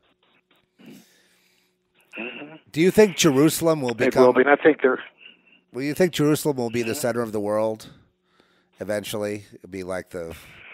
S1: Mm-hmm. Do you think Jerusalem will become...
S2: It will be, and I think they're...
S1: Well, you think Jerusalem will be the center of the world eventually? It'll be like the...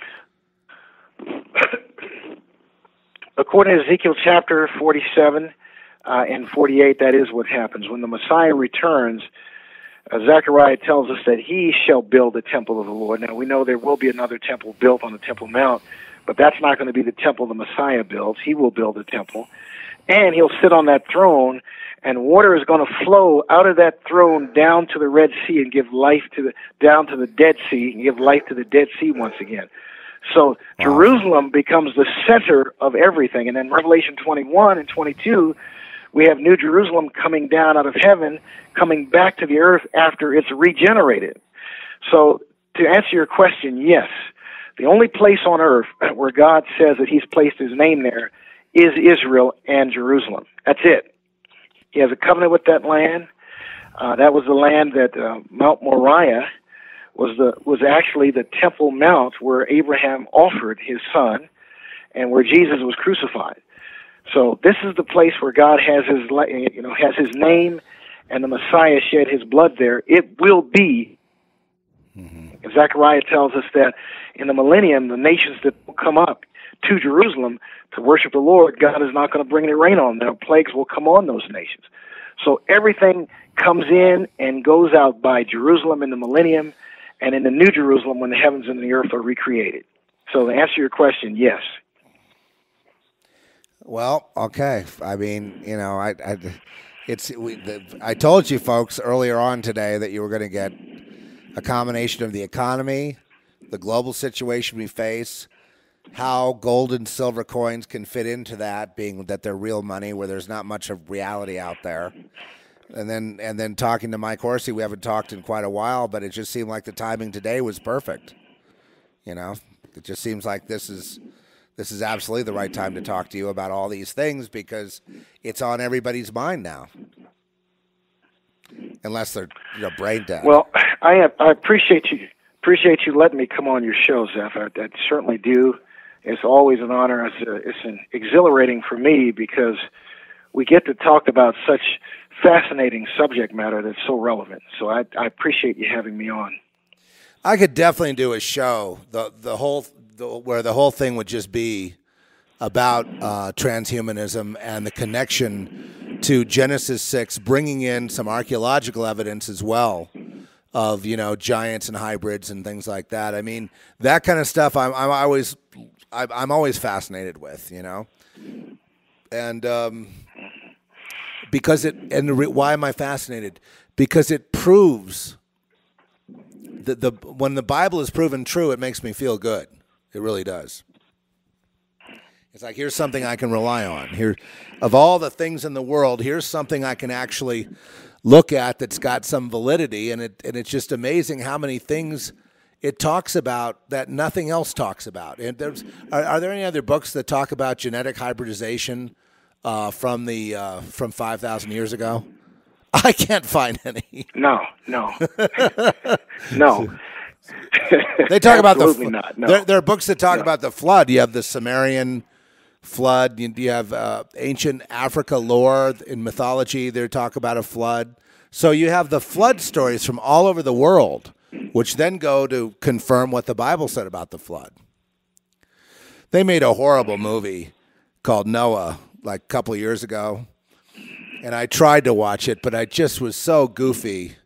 S2: According to Ezekiel chapter forty-seven uh, and forty-eight, that is what happens. When the Messiah returns, uh, Zechariah tells us that he shall build the temple of the Lord. Now, we know there will be another temple built on the Temple Mount, but that's not going to be the temple the Messiah builds. He will build a temple, and he'll sit on that throne, and water is going to flow out of that throne down to the Red Sea and give life to the down to the Dead Sea and give life to the Dead Sea once again. So wow. Jerusalem becomes the center of everything. And then Revelation twenty-one and twenty-two, we have New Jerusalem coming down out of heaven, coming back to the earth after it's regenerated. So to answer your question, yes, the only place on earth where God says that he's placed his name there is Israel and Jerusalem. That's it. He has a covenant with that land. Uh, that was the land that uh, Mount Moriah was the was actually the Temple Mount where Abraham offered his son and where Jesus was crucified. So this is the place where God has his you know has his name, and the Messiah shed his blood there. It will be. Mm-hmm. Zechariah tells us that in the millennium, the nations that will come up to Jerusalem to worship the Lord, God is not going to bring any rain on them. Plagues will come on those nations. So everything comes in and goes out by Jerusalem in the millennium, and in the New Jerusalem when the heavens and the earth are recreated. So to answer your question, yes.
S1: Well, okay. I mean, you know, I, I it's we, the, I told you folks earlier on today that you were going to get a combination of the economy, the global situation we face, how gold and silver coins can fit into that, being that they're real money where there's not much of reality out there. And then and then talking to Mike Horsey, we haven't talked in quite a while, but it just seemed like the timing today was perfect. You know, it just seems like this is this is absolutely the right time to talk to you about all these things because it's on everybody's mind now. Unless they're, you know, brain dead.
S2: Well, I I appreciate you appreciate you letting me come on your show, Zeph. I, I certainly do. It's always an honor. It's, a, it's an exhilarating for me because we get to talk about such fascinating subject matter that's so relevant. So I, I appreciate you having me on.
S1: I could definitely do a show the the whole the, where the whole thing would just be about uh, transhumanism and the connection to Genesis six, bringing in some archaeological evidence as well of, you know, giants and hybrids and things like that. I mean, that kind of stuff I'm, I'm always I'm always fascinated with, you know, and um, because it and the re, why am I fascinated? Because it proves that the when the Bible is proven true, it makes me feel good. It really does. It's like, here's something I can rely on. Here, of all the things in the world, here's something I can actually look at that's got some validity, and it and it's just amazing how many things it talks about that nothing else talks about. And there's, are, are there any other books that talk about genetic hybridization uh, from the uh, from five thousand years ago? I can't find any.
S2: No, no, no.
S1: They talk about the
S2: Absolutely not. No.
S1: There, there are books that talk
S2: No.
S1: about the flood. You have the Sumerian flood. You, you have uh, ancient Africa lore in mythology. They talk about a flood. So you have the flood stories from all over the world, which then go to confirm what the Bible said about the flood. They made a horrible movie called Noah like a couple of years ago, and I tried to watch it, but I just was so goofy.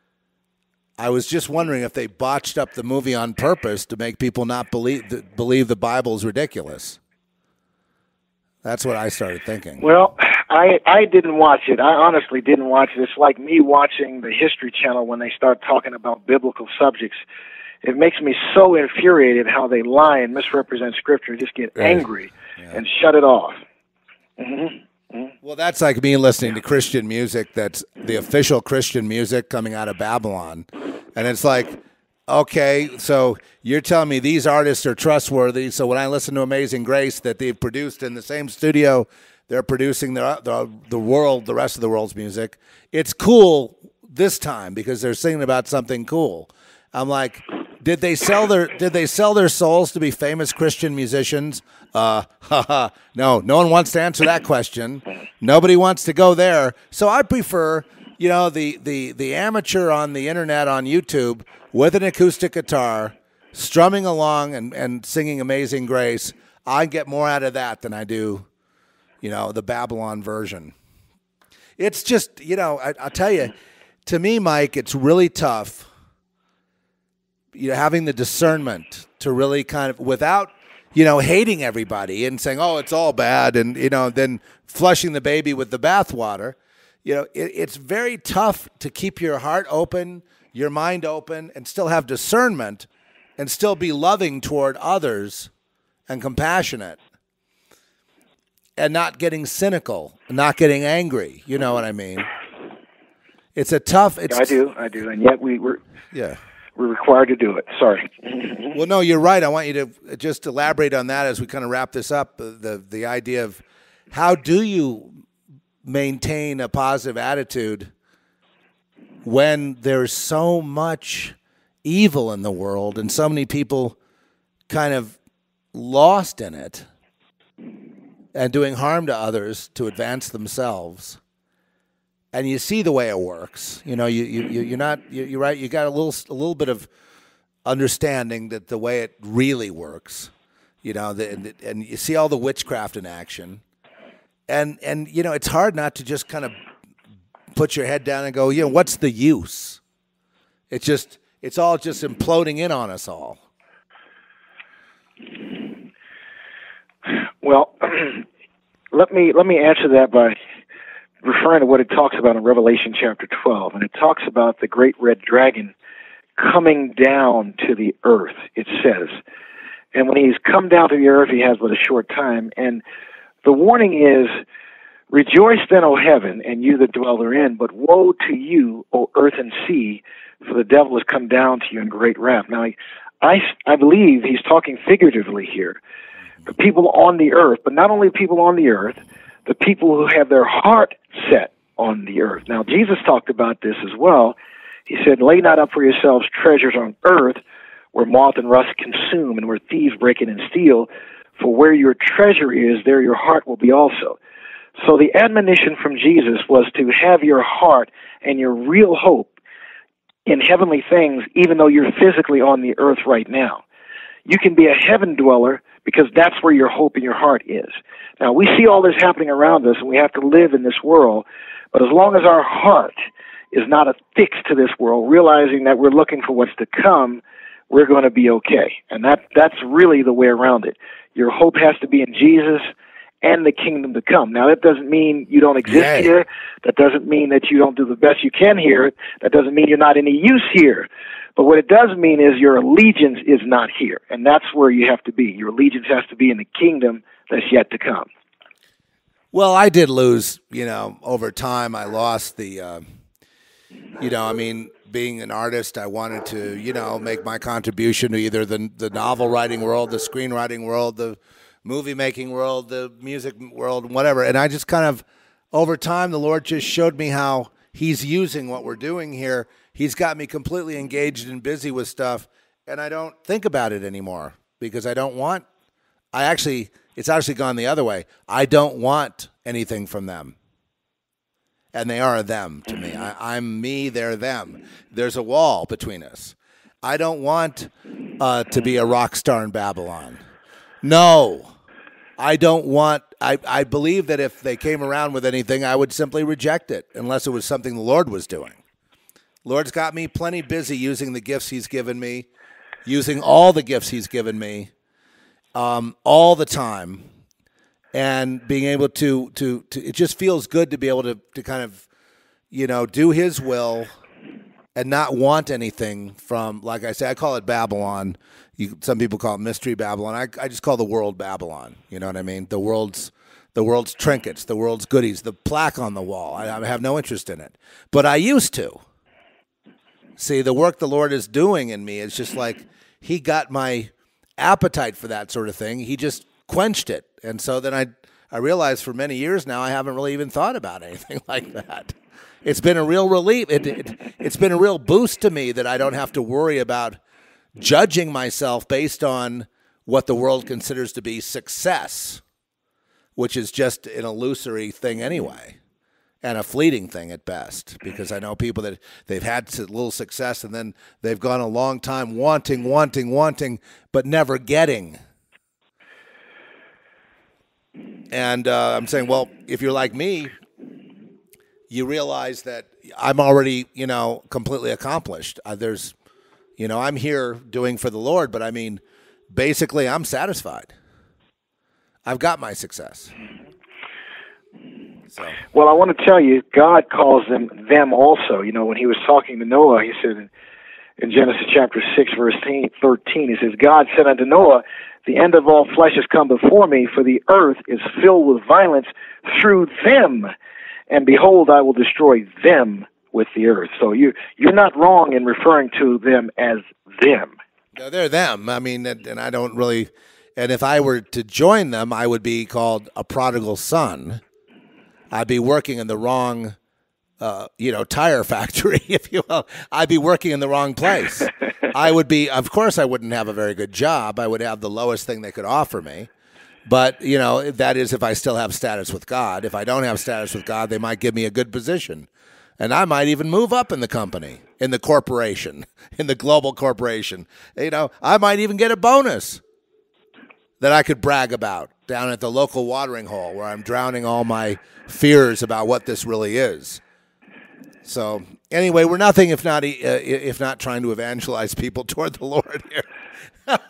S1: I was just wondering if they botched up the movie on purpose to make people not believe believe the Bible's ridiculous. That's what I started thinking.
S2: Well, I I didn't watch it. I honestly didn't watch it. It's like me watching the History Channel when they start talking about biblical subjects. It makes me so infuriated how they lie and misrepresent Scripture. Just get
S1: Right.
S2: angry
S1: Yeah.
S2: and shut it off. Mm-hmm. Mm-hmm.
S1: Well, that's like me listening to Christian music that's the official Christian music coming out of Babylon. And it's like, okay, so you're telling me these artists are trustworthy. So when I listen to Amazing Grace that they've produced in the same studio, they're producing the, the, the world, the rest of the world's music. It's cool this time because they're singing about something cool. I'm like, did they sell their did they sell their souls to be famous Christian musicians? Uh, haha, no, no one wants to answer that question. Nobody wants to go there. So I prefer, you know, the, the, the amateur on the internet on YouTube with an acoustic guitar, strumming along and, and singing Amazing Grace. I get more out of that than I do, you know, the Babylon version. It's just, you know, I, I'll tell you, to me, Mike, it's really tough, you know, having the discernment to really kind of, without, you know, hating everybody and saying, oh, it's all bad, and, you know, then flushing the baby with the bathwater. You know, it, it's very tough to keep your heart open, your mind open, and still have discernment and still be loving toward others and compassionate and not getting cynical, not getting angry. You know what I mean? It's a tough... It's,
S2: I do, I do, and yet we were
S1: Yeah.
S2: we're required to do it. Sorry.
S1: Well, no, you're right. I want you to just elaborate on that as we kind of wrap this up, the the idea of how do you maintain a positive attitude when there's so much evil in the world and so many people kind of lost in it and doing harm to others to advance themselves. And you see the way it works. You know, you you you're not you're right. You got a little a little bit of understanding that the way it really works. You know, the, and you see all the witchcraft in action. And and you know, it's hard not to just kind of put your head down and go, you know, what's the use? It's just it's all just imploding in on us all.
S2: Well, let me let me answer that by referring to what it talks about in Revelation chapter twelve, and it talks about the great red dragon coming down to the earth, it says. And when he's come down to the earth, he has but a short time. And the warning is, rejoice then, O heaven, and you that dwell therein, but woe to you, O earth and sea, for the devil has come down to you in great wrath. Now, I, I, I believe he's talking figuratively here. The people on the earth, but not only people on the earth, the people who have their heart set on the earth. Now, Jesus talked about this as well. He said, lay not up for yourselves treasures on earth where moth and rust consume and where thieves break in and steal, for where your treasure is, there your heart will be also. So the admonition from Jesus was to have your heart and your real hope in heavenly things, even though you're physically on the earth right now. You can be a heaven dweller because that's where your hope in your heart is. Now, we see all this happening around us, and we have to live in this world, but as long as our heart is not affixed to this world, realizing that we're looking for what's to come, we're going to be okay. And that that's really the way around it. Your hope has to be in Jesus and the kingdom to come. Now, that doesn't mean you don't exist
S1: Yay.
S2: here. That doesn't mean that you don't do the best you can here. That doesn't mean you're not any use here. But what it does mean is your allegiance is not here. And that's where you have to be. Your allegiance has to be in the kingdom that's yet to come.
S1: Well, I did lose, you know, over time. I lost the, uh, you know, I mean, being an artist, I wanted to, you know, make my contribution to either the the novel writing world, the screenwriting world, the movie making world, the music world, whatever. And I just kind of, over time, the Lord just showed me how he's using what we're doing here. He's got me completely engaged and busy with stuff, and I don't think about it anymore because I don't want, I actually, it's actually gone the other way. I don't want anything from them. And they are a them to me. I, I'm me, they're them. There's a wall between us. I don't want uh, to be a rock star in Babylon. No, I don't want, I, I believe that if they came around with anything, I would simply reject it unless it was something the Lord was doing. Lord's got me plenty busy using the gifts he's given me, using all the gifts he's given me um, all the time. And being able to, to, to, it just feels good to be able to, to kind of, you know, do his will and not want anything from, like I say, I call it Babylon. You, some people call it Mystery Babylon. I, I just call the world Babylon. You know what I mean? The world's, the world's trinkets, the world's goodies, the plaque on the wall. I, I have no interest in it. But I used to. See, the work the Lord is doing in me is just like he got my appetite for that sort of thing. He just quenched it. And so then I I realized for many years now I haven't really even thought about anything like that. It's been a real relief. It, it, it's been a real boost to me that I don't have to worry about judging myself based on what the world considers to be success, which is just an illusory thing anyway, and a fleeting thing at best, because I know people that they've had a little success and then they've gone a long time wanting, wanting, wanting, but never getting. And uh, I'm saying, well, if you're like me, you realize that I'm already, you know, completely accomplished. Uh, there's, you know, I'm here doing for the Lord, but I mean, basically I'm satisfied. I've got my success. So.
S2: Well, I want to tell you, God calls them them also. You know, when he was talking to Noah, he said in, in Genesis chapter six, verse thirteen, he says, God said unto Noah, the end of all flesh has come before me, for the earth is filled with violence through them. And behold, I will destroy them with the earth. So you, you're not wrong in referring to them as them.
S1: No, they're them. I mean, and, and I don't really, and if I were to join them, I would be called a prodigal son. I'd be working in the wrong, uh, you know, tire factory, if you will. I'd be working in the wrong place. I would be, of course, I wouldn't have a very good job. I would have the lowest thing they could offer me. But, you know, that is if I still have status with God. If I don't have status with God, they might give me a good position. And I might even move up in the company, in the corporation, in the global corporation. You know, I might even get a bonus that I could brag about down at the local watering hole where I'm drowning all my fears about what this really is. So anyway, we're nothing if not uh, if not trying to evangelize people toward the Lord here.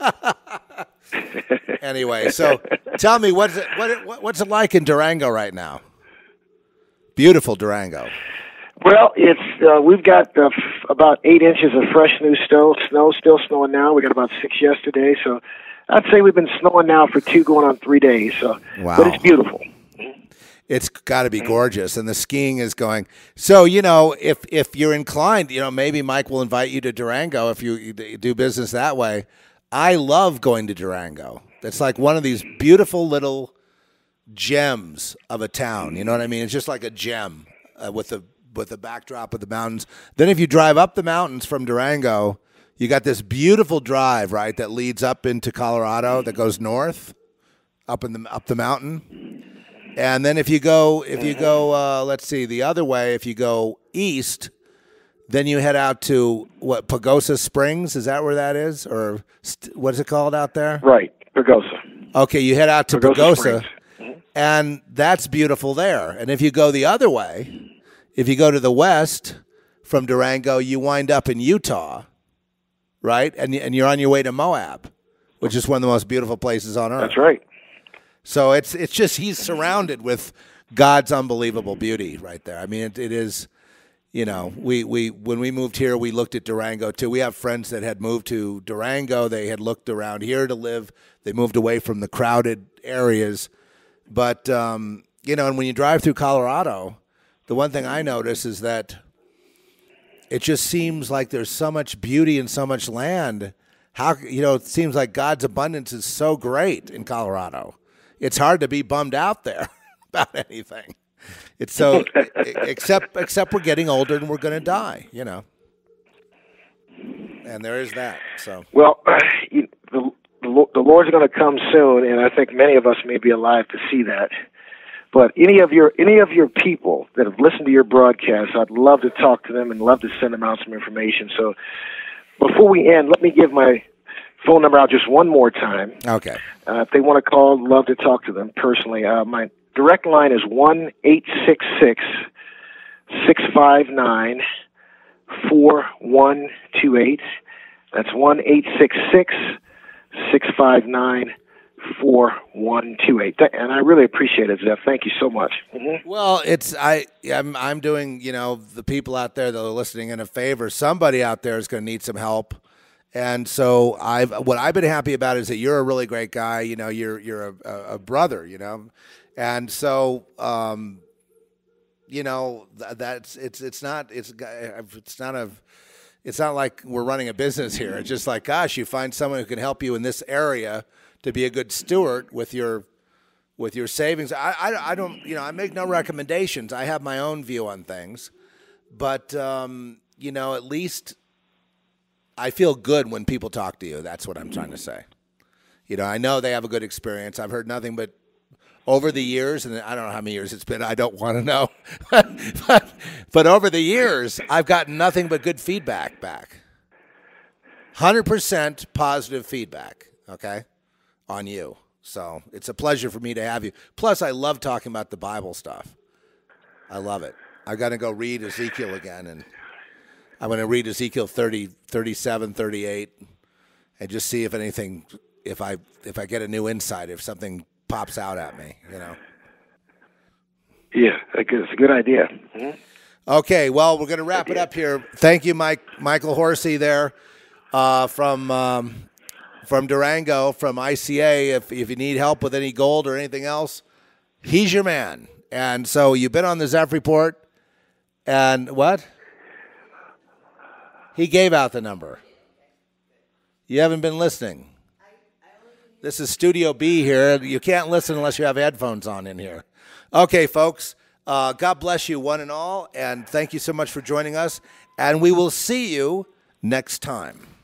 S1: Anyway, so tell me, what's it, what, what's it like in Durango right now? Beautiful Durango.
S2: Well, it's uh, we've got uh, f- about eight inches of fresh new snow. Snow still snowing now. We got about six yesterday, so I'd say we've been snowing now for two, going on three days. So,
S1: wow.
S2: But it's beautiful.
S1: It's got to be gorgeous, and the skiing is going. So, you know, if if you're inclined, you know, maybe Mike will invite you to Durango if you, you do business that way. I love going to Durango. It's like one of these beautiful little gems of a town. You know what I mean? It's just like a gem uh, with the with the backdrop of the mountains. Then if you drive up the mountains from Durango, you got this beautiful drive, right, that leads up into Colorado that goes north, up in the up the mountain. And then if you go, if you go, uh, let's see, the other way, if you go east, Then you head out to what, Pagosa Springs? Is that where that is, or st- what is it called out there?
S2: Right, Pagosa.
S1: Okay, you head out to
S2: Pagosa,
S1: Pagosa, mm-hmm. and that's beautiful there. And if you go the other way, if you go to the west from Durango, you wind up in Utah, right? And and you're on your way to Moab, which is one of the most beautiful places on earth.
S2: That's right.
S1: So it's it's just he's surrounded with God's unbelievable beauty right there. I mean, it, it is. You know, we, we when we moved here, we looked at Durango, too. We have friends that had moved to Durango. They had looked around here to live. They moved away from the crowded areas. But, um, you know, and when you drive through Colorado, the one thing I notice is that it just seems like there's so much beauty and so much land. How, you know, it seems like God's abundance is so great in Colorado. It's hard to be bummed out there about anything. It's so, except except we're getting older and we're going to die, you know. And there is that. So
S2: well, uh, you, the the Lord's going to come soon, and I think many of us may be alive to see that. But any of your any of your people that have listened to your broadcast, I'd love to talk to them and love to send them out some information. So before we end, let me give my phone number out just one more time.
S1: Okay.
S2: Uh, if they want to call, I'd love to talk to them personally. Uh, my direct line is one eight six six, six five nine, four one two eight. That's one eight six six, six five nine, four one two eight. And I really appreciate it, Zeph. Thank you so much. Mm-hmm.
S1: Well, it's I I'm I'm doing, you know, the people out there that are listening in a favor. Somebody out there is going to need some help. And so I've what I've been happy about is that you're a really great guy. You know, you're you're a, a brother, you know. And so, um, you know, that's it's it's not it's it's not a it's not like we're running a business here. It's just like, gosh, you find someone who can help you in this area to be a good steward with your with your savings. I, I, I don't you know I make no recommendations. I have my own view on things, but um, you know, at least I feel good when people talk to you. That's what I'm trying to say. You know, I know they have a good experience. I've heard nothing but. Over the years, and I don't know how many years it's been, I don't want to know, but, but over the years, I've gotten nothing but good feedback back. one hundred percent positive feedback, okay, on you. So it's a pleasure for me to have you. Plus, I love talking about the Bible stuff. I love it. I've got to go read Ezekiel again, and I'm going to read Ezekiel thirty, thirty-seven, thirty-eight, and just see if anything, if I if I get a new insight, if something pops out at me, you know.
S2: Yeah, it's a good idea. Mm-hmm.
S1: Okay, well, we're going to wrap it up here. Thank you, Mike, Michael Horsey there uh, from um, from Durango, from I C A. If if you need help with any gold or anything else, he's your man. And so you've been on the Zeph Report, and what? He gave out the number. You haven't been listening. This is Studio B here. You can't listen unless you have headphones on in here. Okay, folks, uh, God bless you one and all, and thank you so much for joining us, and we will see you next time.